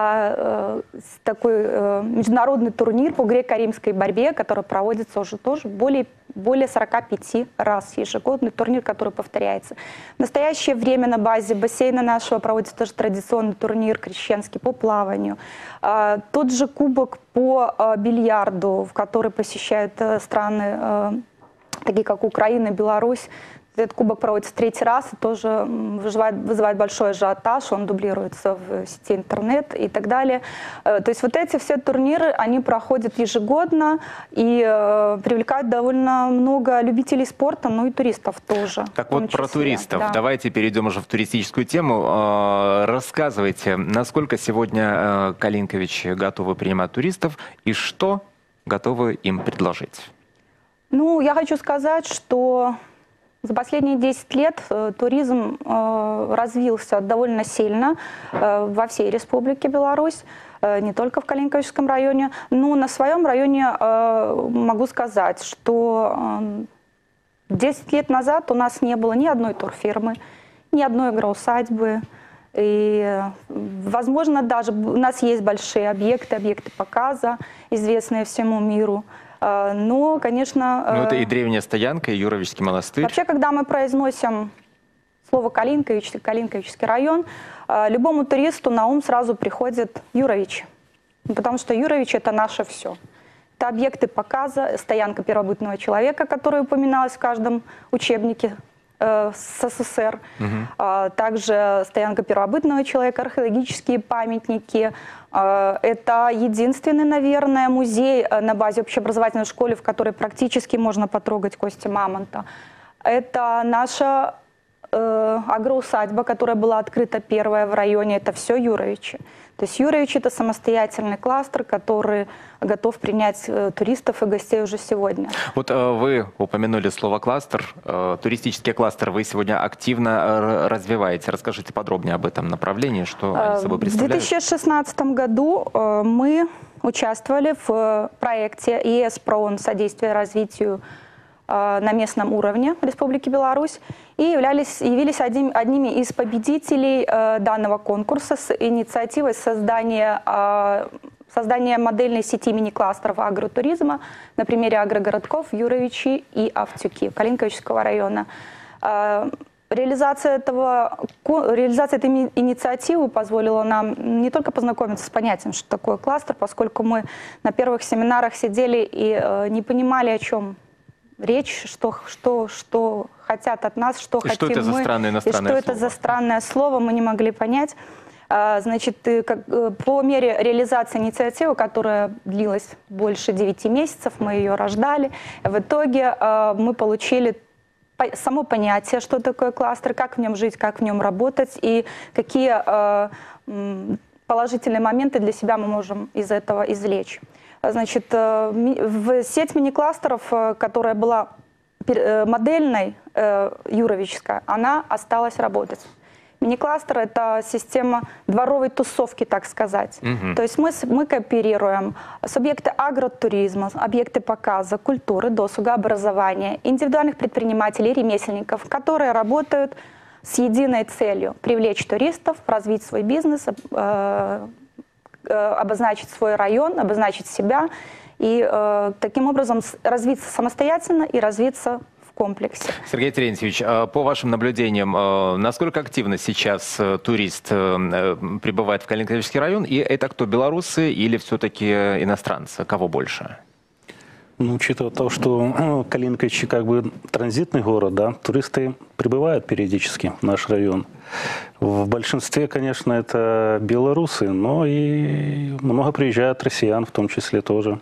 L: такой международный турнир по греко-римской борьбе, который проводится уже тоже более, более сорока пяти раз ежегодный турнир, который повторяется. В настоящее время на базе бассейна нашего проводится тоже традиционный турнир крещенский по плаванию. Тот же кубок по бильярду, в который посещают страны, такие как Украина, Беларусь, Этот кубок проводится третий раз и тоже вызывает, вызывает большой ажиотаж, он дублируется в сети интернет и так далее. То есть вот эти все турниры, они проходят ежегодно и э, привлекают довольно много любителей спорта, ну и туристов тоже.
A: Так вот,
L: числе.
A: про туристов.
L: Да.
A: Давайте перейдем уже в туристическую тему. Рассказывайте, насколько сегодня Калинковичи готовы принимать туристов и что готовы им предложить?
L: Ну, я хочу сказать, что за последние десять лет э, туризм э, развился довольно сильно э, во всей Республике Беларусь, э, не только в Калинковичском районе. Но на своем районе э, могу сказать, что э, десять лет назад у нас не было ни одной турфирмы, ни одной агроусадьбы. И, возможно, даже у нас есть большие объекты, объекты показа, известные всему миру. Но, конечно...
A: Ну, это и древняя стоянка, и Юровичский монастырь.
L: Вообще, когда мы произносим слово Калинкович, Калинковичский район, любому туристу на ум сразу приходит Юрович. Потому что Юрович – это наше все. Это объекты показа, стоянка первобытного человека, которая упоминалась в каждом учебнике э, СССР. Угу. А, также стоянка первобытного человека, археологические памятники. А, это единственный, наверное, музей на базе общеобразовательной школы, в которой практически можно потрогать кости мамонта. Это наша э, агроусадьба, которая была открыта первая в районе. Это все Юровичи. То есть Юрович – это самостоятельный кластер, который готов принять э, туристов и гостей уже сегодня.
A: Вот э, вы упомянули слово «кластер». Э, туристический кластер вы сегодня активно э, развиваете. Расскажите подробнее об этом направлении, что они собой представляют.
L: В две тысячи шестнадцатом году э, мы участвовали в проекте ЕС ПРООН «Содействие развитию э, на местном уровне Республики Беларусь» и являлись, явились одним, одними из победителей э, данного конкурса с инициативой создания, э, создания модельной сети мини-кластеров агротуризма на примере агрогородков Юровичи и Автюки Калинковичского района. Э, реализация, этого, реализация этой инициативы позволила нам не только познакомиться с понятием, что такое кластер, поскольку мы на первых семинарах сидели и э, не понимали, о чем речь, что, что, что хотят от нас, что
A: и
L: хотим
A: что это
L: мы,
A: за странное иностранное
L: и что
A: слово?
L: это за странное слово, мы не могли понять. Значит, по мере реализации инициативы, которая длилась больше девяти месяцев, мы ее рождали, в итоге мы получили само понятие, что такое кластер, как в нем жить, как в нем работать и какие положительные моменты для себя мы можем из этого извлечь. Значит, в сеть мини-кластеров, которая была модельной, юровическая, она осталась работать. Мини-кластер – это система дворовой тусовки, так сказать. Угу. То есть мы, мы кооперируем субъекты агротуризма, объекты показа, культуры, досуга, образования, индивидуальных предпринимателей, ремесленников, которые работают с единой целью – привлечь туристов, развить свой бизнес, э, обозначить свой район, обозначить себя и э, таким образом развиться самостоятельно и развиться в комплексе.
A: Сергей Терентьевич, по вашим наблюдениям, насколько активно сейчас турист прибывает в Калинковичский район? И это кто, белорусы или все-таки иностранцы? Кого больше?
C: Ну, учитывая то, что Калинковичи как бы транзитный город, да, туристы прибывают периодически в наш район. В большинстве, конечно, это белорусы, но и много приезжают россиян в том числе тоже.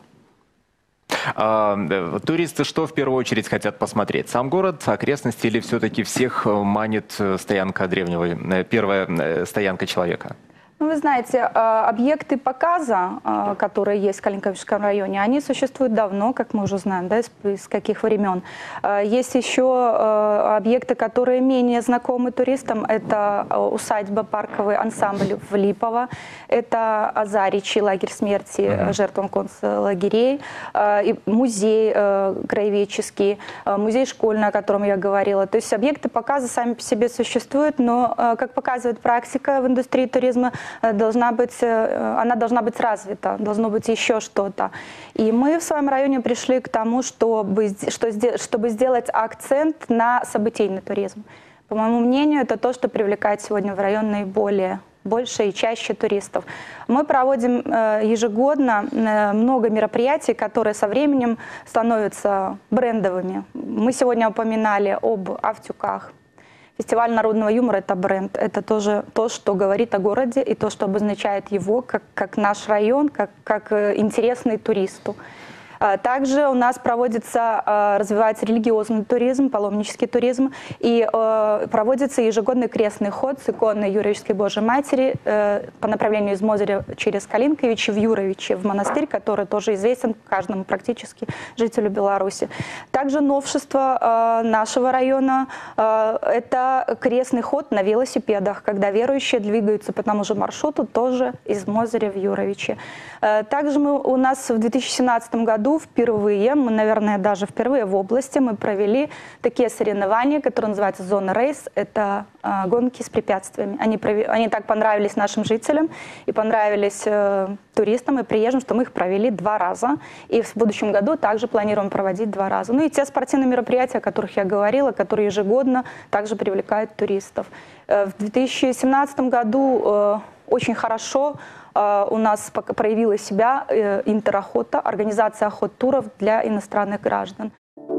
A: А, туристы что в первую очередь хотят посмотреть? Сам город, окрестности или все-таки всех манит стоянка древнего, первая стоянка человека?
L: Ну, вы знаете, объекты показа, которые есть в Калинковичском районе, они существуют давно, как мы уже знаем, да, из, из каких времен. Есть еще объекты, которые менее знакомы туристам. Это усадьба, парковый ансамбль в Липово, это Азаричи, лагерь смерти mm-hmm. жертвам концлагерей, музей краеведческий, музей школьный, о котором я говорила. То есть объекты показа сами по себе существуют, но, как показывает практика в индустрии туризма, должна быть, она должна быть развита, должно быть еще что-то. И мы в своем районе пришли к тому, чтобы, что, чтобы сделать акцент на событийный туризм. По моему мнению, это то, что привлекает сегодня в район наиболее больше и чаще туристов. Мы проводим э, ежегодно э, много мероприятий, которые со временем становятся брендовыми. Мы сегодня упоминали об Автюках. Фестиваль народного юмора – это бренд. Это тоже то, что говорит о городе и то, что обозначает его как, как наш район, как, как интересный туристу. Также у нас проводится, развивается религиозный туризм, паломнический туризм, и проводится ежегодный крестный ход с иконой Юрьевской Божьей Матери по направлению из Мозыря через Калинковичи в Юровичи, в монастырь, который тоже известен каждому практически жителю Беларуси. Также новшество нашего района – это крестный ход на велосипедах, когда верующие двигаются по тому же маршруту тоже из Мозыря в Юровичи. Также мы, у нас в две тысячи семнадцатом году впервые, мы, наверное, даже впервые в области, мы провели такие соревнования, которые называются «Зона рейс». Это э, гонки с препятствиями. Они, прови... Они так понравились нашим жителям и понравились э, туристам и приезжим, что мы их провели два раза. И в будущем году также планируем проводить два раза. Ну и те спортивные мероприятия, о которых я говорила, которые ежегодно также привлекают туристов. Э, в две тысячи семнадцатом году э, очень хорошо у нас проявила себя Интерохота, организация охот-туров для иностранных граждан.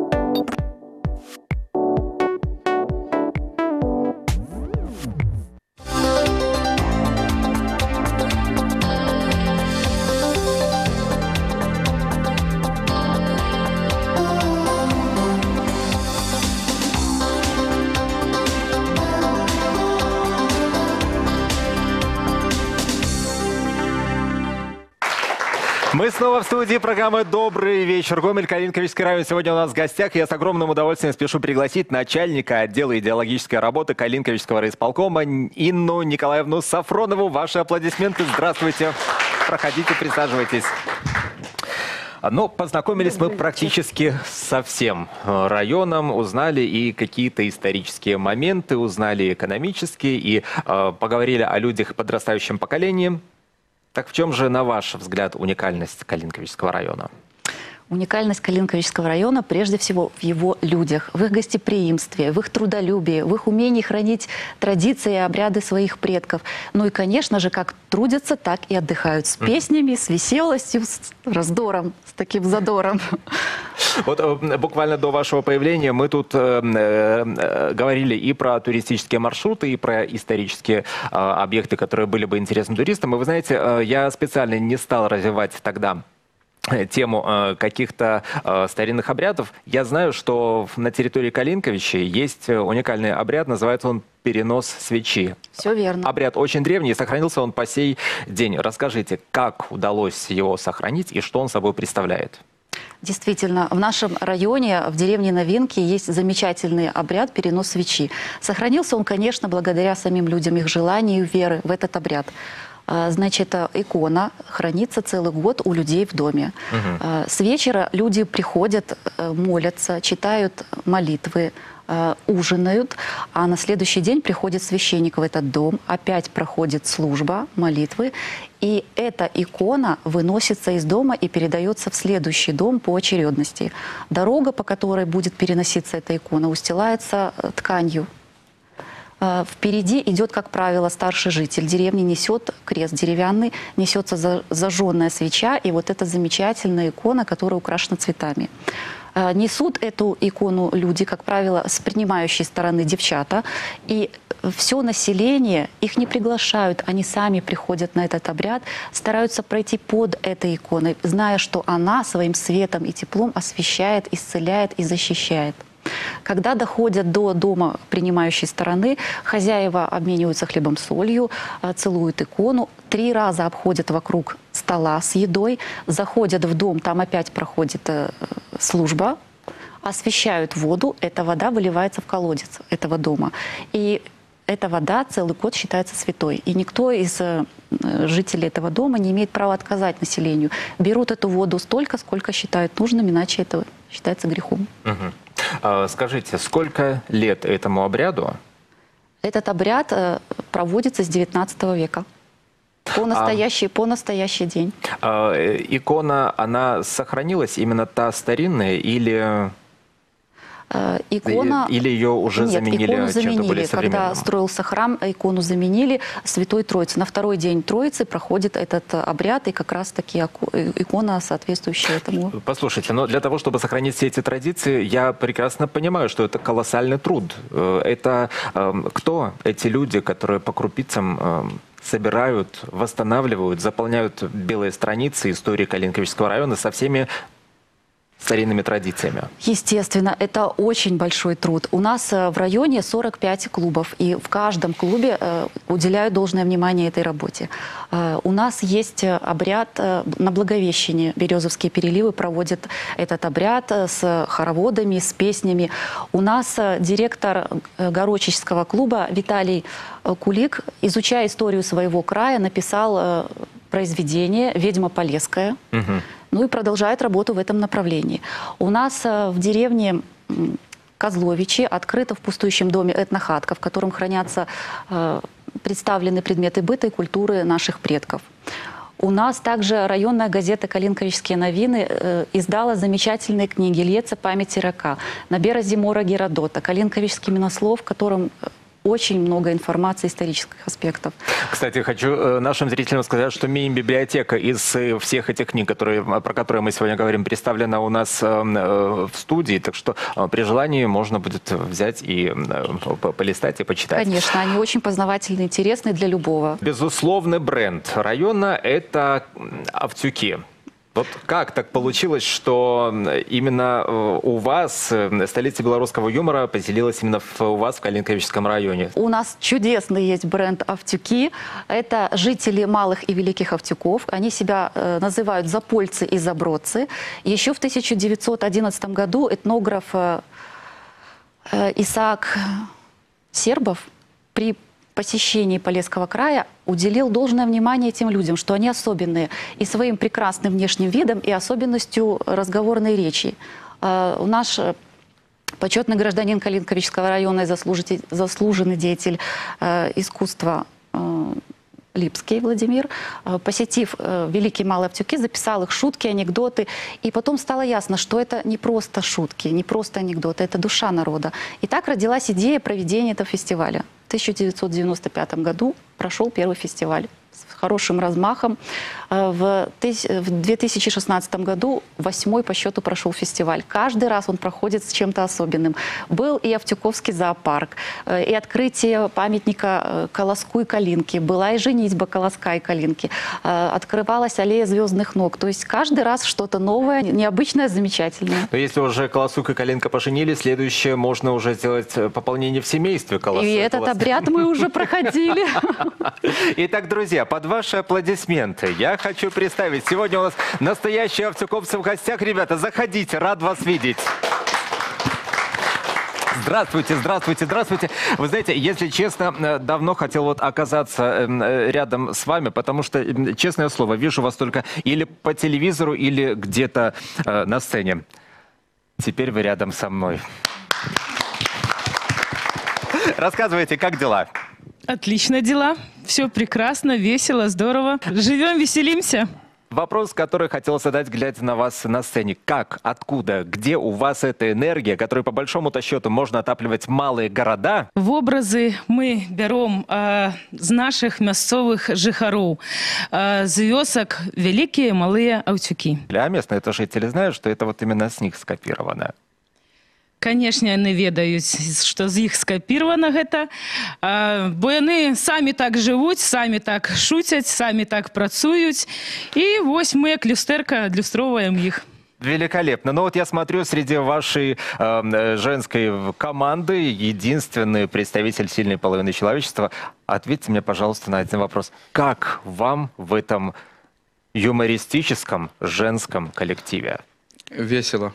A: Мы снова в студии программы «Добрый вечер». Гомель, Калинковичский район. Сегодня у нас в гостях. Я с огромным удовольствием спешу пригласить начальника отдела идеологической работы Калинковичского райисполкома Инну Николаевну Сафронову. Ваши аплодисменты. Здравствуйте. Проходите, присаживайтесь. Ну, познакомились мы практически со всем районом, узнали и какие-то исторические моменты, узнали экономические, и э, поговорили о людях подрастающем поколении. Так в чем же, на ваш взгляд, уникальность Калинковичского района?
M: Уникальность Калинковичского района прежде всего в его людях, в их гостеприимстве, в их трудолюбии, в их умении хранить традиции и обряды своих предков. Ну и, конечно же, как трудятся, так и отдыхают с песнями, с веселостью, с раздором, с таким задором.
A: Вот буквально до вашего появления мы тут э, э, говорили и про туристические маршруты, и про исторические э, объекты, которые были бы интересны туристам. И вы знаете, э, я специально не стал развивать тогда тему э, каких-то э, старинных обрядов. Я знаю, что на территории Калинковича есть уникальный обряд, называется он перенос свечи.
M: Все верно.
A: Обряд очень древний, сохранился он по сей день. Расскажите, как удалось его сохранить и что он собой представляет?
M: Действительно, в нашем районе, в деревне Новинки, есть замечательный обряд перенос свечи. Сохранился он, конечно, благодаря самим людям, их желанию и веры в этот обряд. Значит, икона хранится целый год у людей в доме. Угу. С вечера люди приходят, молятся, читают молитвы, ужинают, а на следующий день приходит священник в этот дом, опять проходит служба, молитвы, и эта икона выносится из дома и передается в следующий дом по очередности. Дорога, по которой будет переноситься эта икона, устилается тканью. Впереди идет, как правило, старший житель деревни, несет крест деревянный, несется зажженная свеча и вот эта замечательная икона, которая украшена цветами. Несут эту икону люди, как правило, с принимающей стороны девчата, и все население, их не приглашают, они сами приходят на этот обряд, стараются пройти под этой иконой, зная, что она своим светом и теплом освещает, исцеляет и защищает. Когда доходят до дома принимающей стороны, хозяева обмениваются хлебом, солью, целуют икону, три раза обходят вокруг стола с едой, заходят в дом, там опять проходит служба, освещают воду, эта вода выливается в колодец этого дома. И эта вода целый год считается святой. И никто из жителей этого дома не имеет права отказать населению. Берут эту воду столько, сколько считают нужным, иначе это считается грехом.
A: Угу. А, скажите, сколько лет этому обряду?
M: Этот обряд проводится с девятнадцатого века. По настоящий, а, по настоящий день.
A: А, икона, она сохранилась, именно та старинная или...
M: Икона...
A: Или ее уже
M: Нет,
A: заменили
M: икону заменили.
A: более современным?
M: Когда строился храм, икону заменили Святой Троицы. На второй день Троицы проходит этот обряд, и как раз-таки икона, соответствующая этому.
A: Послушайте, но для того, чтобы сохранить все эти традиции, я прекрасно понимаю, что это колоссальный труд. Это э, кто эти люди, которые по крупицам э, собирают, восстанавливают, заполняют белые страницы истории Калинковичского района со всеми старинными традициями?
M: Естественно, это очень большой труд. У нас в районе сорок пять клубов, и в каждом клубе уделяют должное внимание этой работе. У нас есть обряд на Благовещение. Березовские переливы проводят этот обряд с хороводами, с песнями. У нас директор Горочечского клуба Виталий Кулик, изучая историю своего края, написал произведение «Ведьма Полесская». Угу. Ну и продолжает работу в этом направлении. У нас в деревне Козловичи открыта в пустующем доме этнохатка, в котором хранятся э, представлены предметы быта и культуры наших предков. У нас также районная газета «Калинковичские новины» э, издала замечательные книги «Льется память Ирака», «На березе мора Геродота», «Калинковичский минослов», в котором очень много информации исторических аспектов.
A: Кстати, хочу нашим зрителям сказать, что мини-библиотека из всех этих книг, которые, про которые мы сегодня говорим, представлена у нас в студии, так что при желании можно будет взять и полистать и почитать.
M: Конечно, они очень познавательные, интересные для любого.
A: Безусловный бренд района – это Автюки. Вот как так получилось, что именно у вас столица белорусского юмора поселилась именно у вас в Калинковичском районе?
M: У нас чудесный есть бренд «Автюки». Это жители малых и великих Автюков. Они себя э, называют запольцы и забродцы. Еще в тысяча девятьсот одиннадцатом году этнограф э, э, Исаак Сербов при посещении Полесского края уделил должное внимание этим людям, что они особенные и своим прекрасным внешним видом, и особенностью разговорной речи. Э, наш почетный гражданин Калинковичского района и заслуженный деятель э, искусства э, Липский Владимир, э, посетив э, Великие Малые Автюки, записал их шутки, анекдоты, и потом стало ясно, что это не просто шутки, не просто анекдоты, это душа народа. И так родилась идея проведения этого фестиваля. В тысяча девятьсот девяносто пятом году прошел первый фестиваль с хорошим размахом. В две тысячи шестнадцатом году восьмой по счету прошел фестиваль. Каждый раз он проходит с чем-то особенным. Был и Автюковский зоопарк, и открытие памятника Колоску и Калинке, была и женитьба Колоска и Калинки, открывалась аллея звездных ног. То есть каждый раз что-то новое, необычное, замечательное.
A: Но если уже Колосук и Калинка поженились, следующее можно уже сделать пополнение в семействе Колосу.
M: И этот обряд мы уже проходили.
A: Итак, друзья, под ваши аплодисменты я хочу представить. Сегодня у нас настоящие автюковцы в гостях. Ребята, заходите, рад вас видеть. Здравствуйте, здравствуйте, здравствуйте. Вы знаете, если честно, давно хотел вот оказаться рядом с вами, потому что, честное слово, вижу вас только или по телевизору, или где-то э, на сцене. Теперь вы рядом со мной. Рассказывайте, как дела?
N: Отлично дела. Все прекрасно, весело, здорово. Живем, веселимся.
A: Вопрос, который хотел задать, глядя на вас на сцене. Как, откуда, где у вас эта энергия, которой по большому-то счету можно отапливать малые города?
N: В образы мы берем э, з наших мясцовых жыхароў, э, з вёсак великие малые Автюки.
A: А местные это жители знают, что это вот именно с них скопировано?
N: Конечно, яны ведаюць, што з іх скапіравана гэта, бо яны самі так жывуць, самі так шуцяць, самі так працуюць, і вось мы, як люстэрка, адлюстроўваем іх.
A: Великолепно. Но вот я смотрю, среди вашей э, женской команды единственный представитель сильной половины человечества. Ответьте мне, пожалуйста, на один вопрос. Как вам в этом юмористическом женском коллективе?
O: Весело.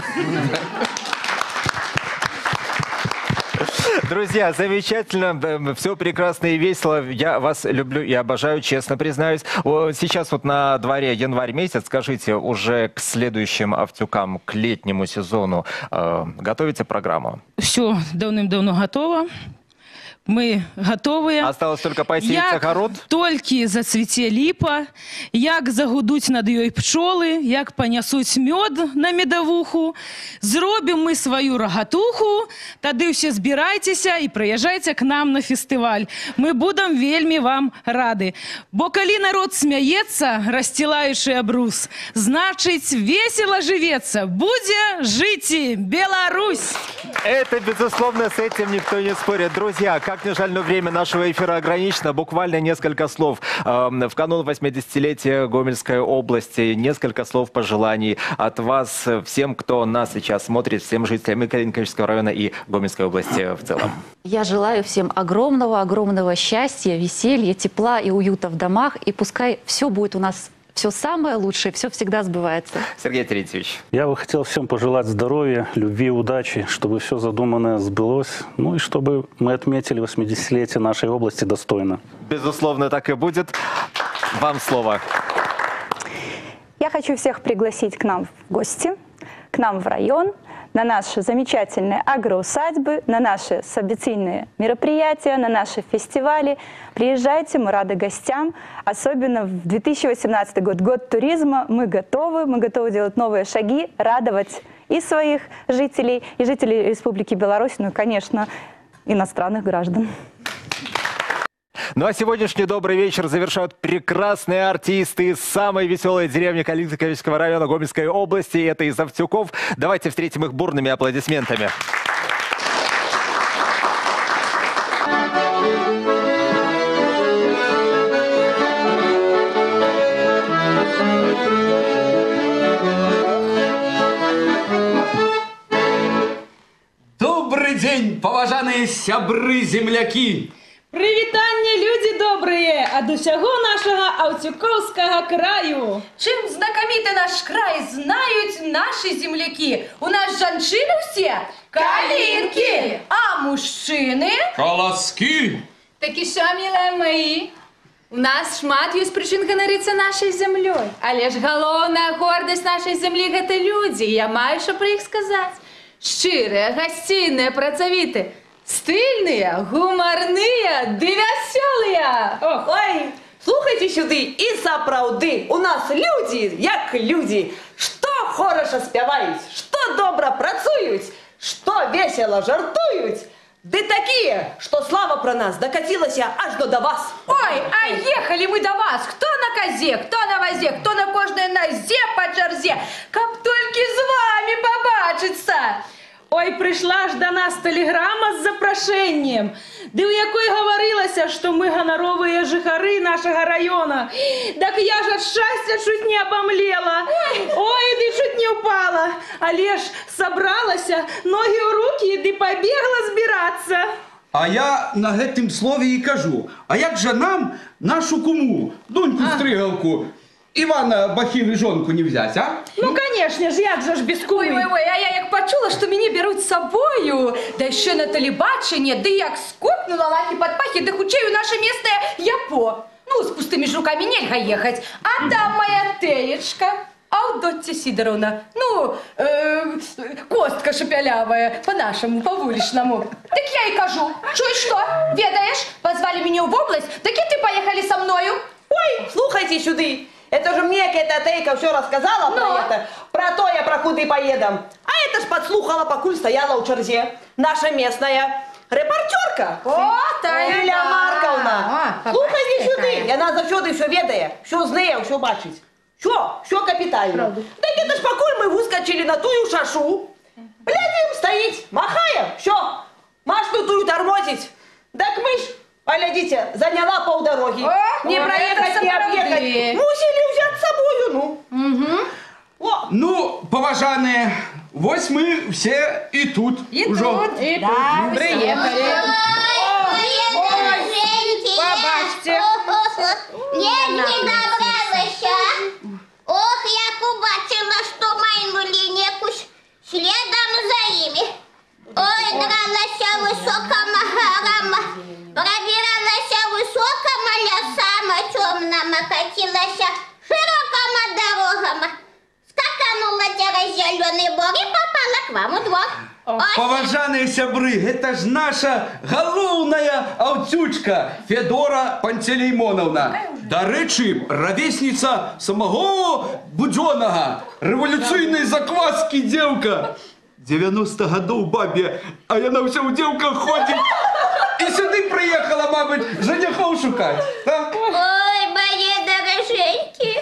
A: Друзья, замечательно, все прекрасно и весело. Я вас люблю и обожаю, честно признаюсь. Сейчас вот на дворе январь месяц. Скажите, уже к следующим Автюкам, к летнему сезону э, готовите программу?
N: Все давным-давно готово. мы готовы.
A: Осталось только посеять огород.
N: Толькі зацвіце ліпа, як загудуць над ёй пчолы, як панясуць мёд на медовуху, зробім мы сваю рагатуху, тады ўсе збірайцеся і прыязджайце к нам на фестываль. Мы будем вельмі вам рады. Бо калі народ смяецца, расстилаючы абрус, значыць весело живется. Будзе жыць Беларусь!
A: Это, безусловно, с этим никто не спорит. Друзья, как ни жаль, но время нашего эфира ограничено. Буквально несколько слов. В канун восьмидесятилетия Гомельской области. Несколько слов пожеланий от вас всем, кто нас сейчас смотрит, всем жителям и Калинковического района, и Гомельской области в целом.
M: Я желаю всем огромного-огромного счастья, веселья, тепла и уюта в домах. И пускай все будет у нас все самое лучшее, все всегда сбывается.
A: Сергей Терентьевич.
C: Я бы хотел всем пожелать здоровья, любви, удачи, чтобы все задуманное сбылось, ну и чтобы мы отметили восьмидесятилетие нашей области достойно.
A: Безусловно, так и будет. Вам слово.
L: Я хочу всех пригласить к нам в гости, к нам в район, на наши замечательные агроусадьбы, на наши событийные мероприятия, на наши фестивали. Приезжайте, мы рады гостям. Особенно в две тысячи восемнадцатый год, год туризма. Мы готовы, мы готовы делать новые шаги, радовать и своих жителей, и жителей Республики Беларусь, ну и, конечно, иностранных граждан.
A: Ну а сегодняшний добрый вечер завершают прекрасные артисты из самой веселой деревни Калинковического района Гомельской области. Это из Автюков. Давайте встретим их бурными аплодисментами.
O: Добрый день, поважанные сябры-земляки!
N: Прывітанне, люди добрые, ад усяго нашага Аўцюкоўскага краю.
P: Чым знакаміты наш край знаюць наши земляки. У нас жанчыны все калинки, а мужчыны
O: колоски.
P: Такі що, милые мои, у нас шмат ёсць прычын ганарыцца нашай зямлёй. Але ж галоўная гордасць нашай зямлі гэта людзі. Я маю што пра іх сказаць. Шчырыя, гасцінныя, працавітыя. Стильные, гуморные, да веселые.
Q: Ох. Ой, слухайте сюди, і сапраўды, у нас люди, як люди, что хорошо спяваюць, что добро працуюць, что весело жартуюць, да такие, что слава про нас докатилася аж до до вас.
P: Ой, а ехали мы до вас, кто на козе, кто на возе, кто на кожной нозе по черзе, каб только с вами побачиться.
N: Ой, прийшла ж до нас телеграма з запрошенням, де у якої говорилося, що ми гонорові жихари нашого району. Так я ж от щастя чуть не обомлела. Ой, да чуть не упала. Але ж собралася, ноги у руки, да побегла збиратися.
O: А я на гэтым слове і кажу, а як же нам нашу куму, доньку Стригалку, Ивана Бахиры жонку не взять, а?
N: Ну, конечно же, як же ж без куми.
P: Ой, ой, ой, а я як почула, що мені беруть з собою, да ще на телебачення, да як скопнула лахи под пахи, да хучею наше местное япо. Ну, с пустыми ж руками нельзя ехать. А там моя теечка, Авдотья Сидоровна, ну, э, костка шепелявая, по-нашему, по-вуличному. Так я и кажу, что и что, ведаешь, позвали меня в область, так и ты поехали со мною.
Q: Ой, слухайте сюды. Это же мне эта тейка все рассказала. Но. Про это, про то я про куды поедем. А это ж подслухала, покуль стояла у черзе. Наша местная репортерка.
P: О, та
Q: Лиля Марковна. О, слухайте сюди. Она завсёды все ведає, все знає, все бачить. Все, все капитально. Правда. Так это ж покуль мы выскочили на тую шашу. Глядим, стоит, махаем, все. Маш тут тую тормозить. Так мы ж, глядите, заняла полдороги. О, не проехать, не объехать. Мусили взять с собою, ну.
P: Угу.
Q: О.
O: Ну, поважанные, вось мы все и тут.
P: И
O: уже.
P: тут, и
Q: да,
P: тут.
Q: Приехали.
P: Побачьте.
R: Я не добралась. Ох, як убачила, что мою линейку следом за ими. Ой, дралася высокома горама, пробиралася высокома лесама темнома, катилася широкома дорогама, скаканула через зеленый бор и попала попала к вам удвох.
O: Поважаныя сябры, гэта ж наша галоўная аўцючка Федора Пантелеймонаўна. Дарэчы, равесніца самого Будзёнага, рэвалюцыйнай закваскі дзеўка. девяносто гадоў бабе, а яна ўсё ў дзеўках ходзіць. І сюды прыехала, мабыць, жаніхоў шукаць. Так?
R: Ой, мои дороженьки,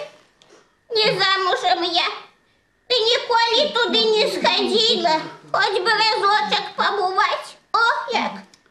R: не замужем я. Ты ніколі туды не сходила, хоть бы разочек побывать. Ох, як.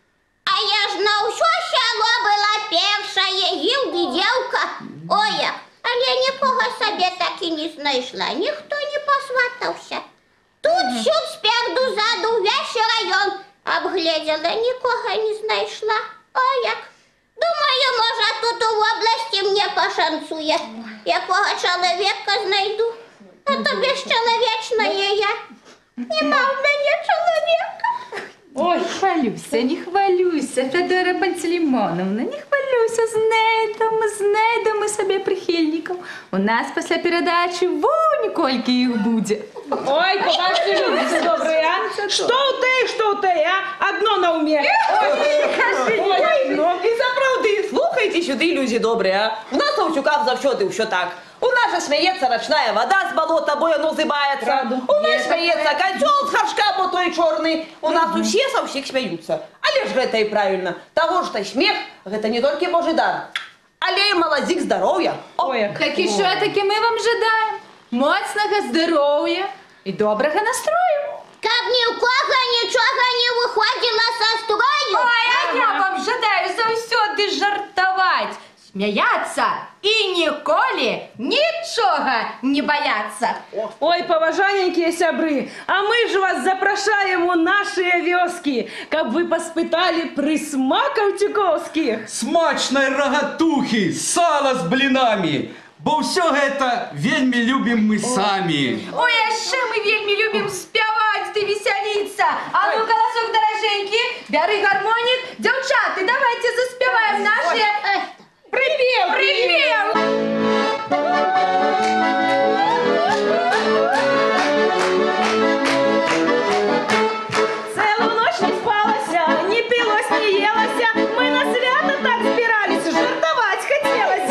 R: А я ж на ўсё сяло была першая гілды дзеўка. Ой, як. Але нікога сабе так і не знайшла, ніхто не посватаўся. Тут сюд спереду ззаду увесь район обгледела, нікога не знайшла. Ой, як. Думаю, можа тут у области мне пошанцуе, якого чоловіка знайду. А то бесчеловечная я. Нема в мене чоловіка.
P: Ой, хвалюся, не хвалюся, Федора Пантелеймоновна, не хвалюся, знайдемо, знайдемо собі прихильників. У нас після передачі вунь, кольки їх буде.
N: Ой, побачте, люди все добрые, а? Что у ты, что у ты, а? Одно на уме.
Q: Ой, кажи, ой, ну, і заправди, слухайте сюди, люди добрі, а? У нас у Аўчуках завсёды ўсё так. У нас же смеется ручная вода с болота, бо оно зыбается. У нас смеется котел с горшка, бо той черный. У нас усе со всех смеются. Але ж гэта и правильно. Того что смех, это не только Божий дар, але и молодик здоровья.
P: Ой, так и что таки мы вам жадаем? Моцного здоровья и доброго настрою.
R: Каб ні у кого нічого не виходило со строю.
P: Ой, а я вам жадаю завсёды жартовать, смеяться и ніколи нічого не бояться.
N: Ой, поважаненькие сябры, а мы же вас запрошаем у наши вёски, каб вы поспытали присмак аўчуковских.
O: Смачной рогатухи, сала с блинами. Бо ўсё гэта вельмі любім мы самі.
P: Ой, а ще ми вельмі любим спявати та веселиться. А ну, колосок дороженький, бери гармонік. Дівчата, давайте заспіваємо наші припів, припів.
N: Целу ночь не спалася, не пилось, не елася. Мы на свято так збирались, жартовать хотелось.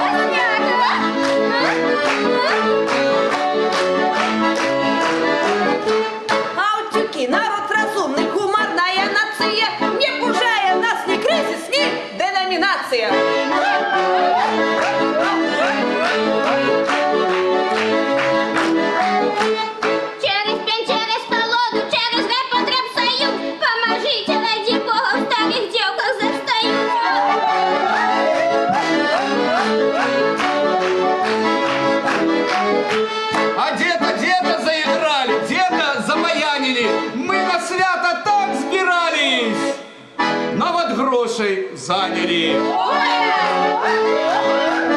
Q: Аўчуки, народ разумный, гуморная нация. Не пужая нас ни кризис, ни деноминация.
R: Через пень, через колоду, через Райпотребсоюз. Поможите, ради бога, в старых девках застаю.
O: А деда, деда заиграли, деда забаянили. Мы на свято так збирались. Но вот грошей заняли.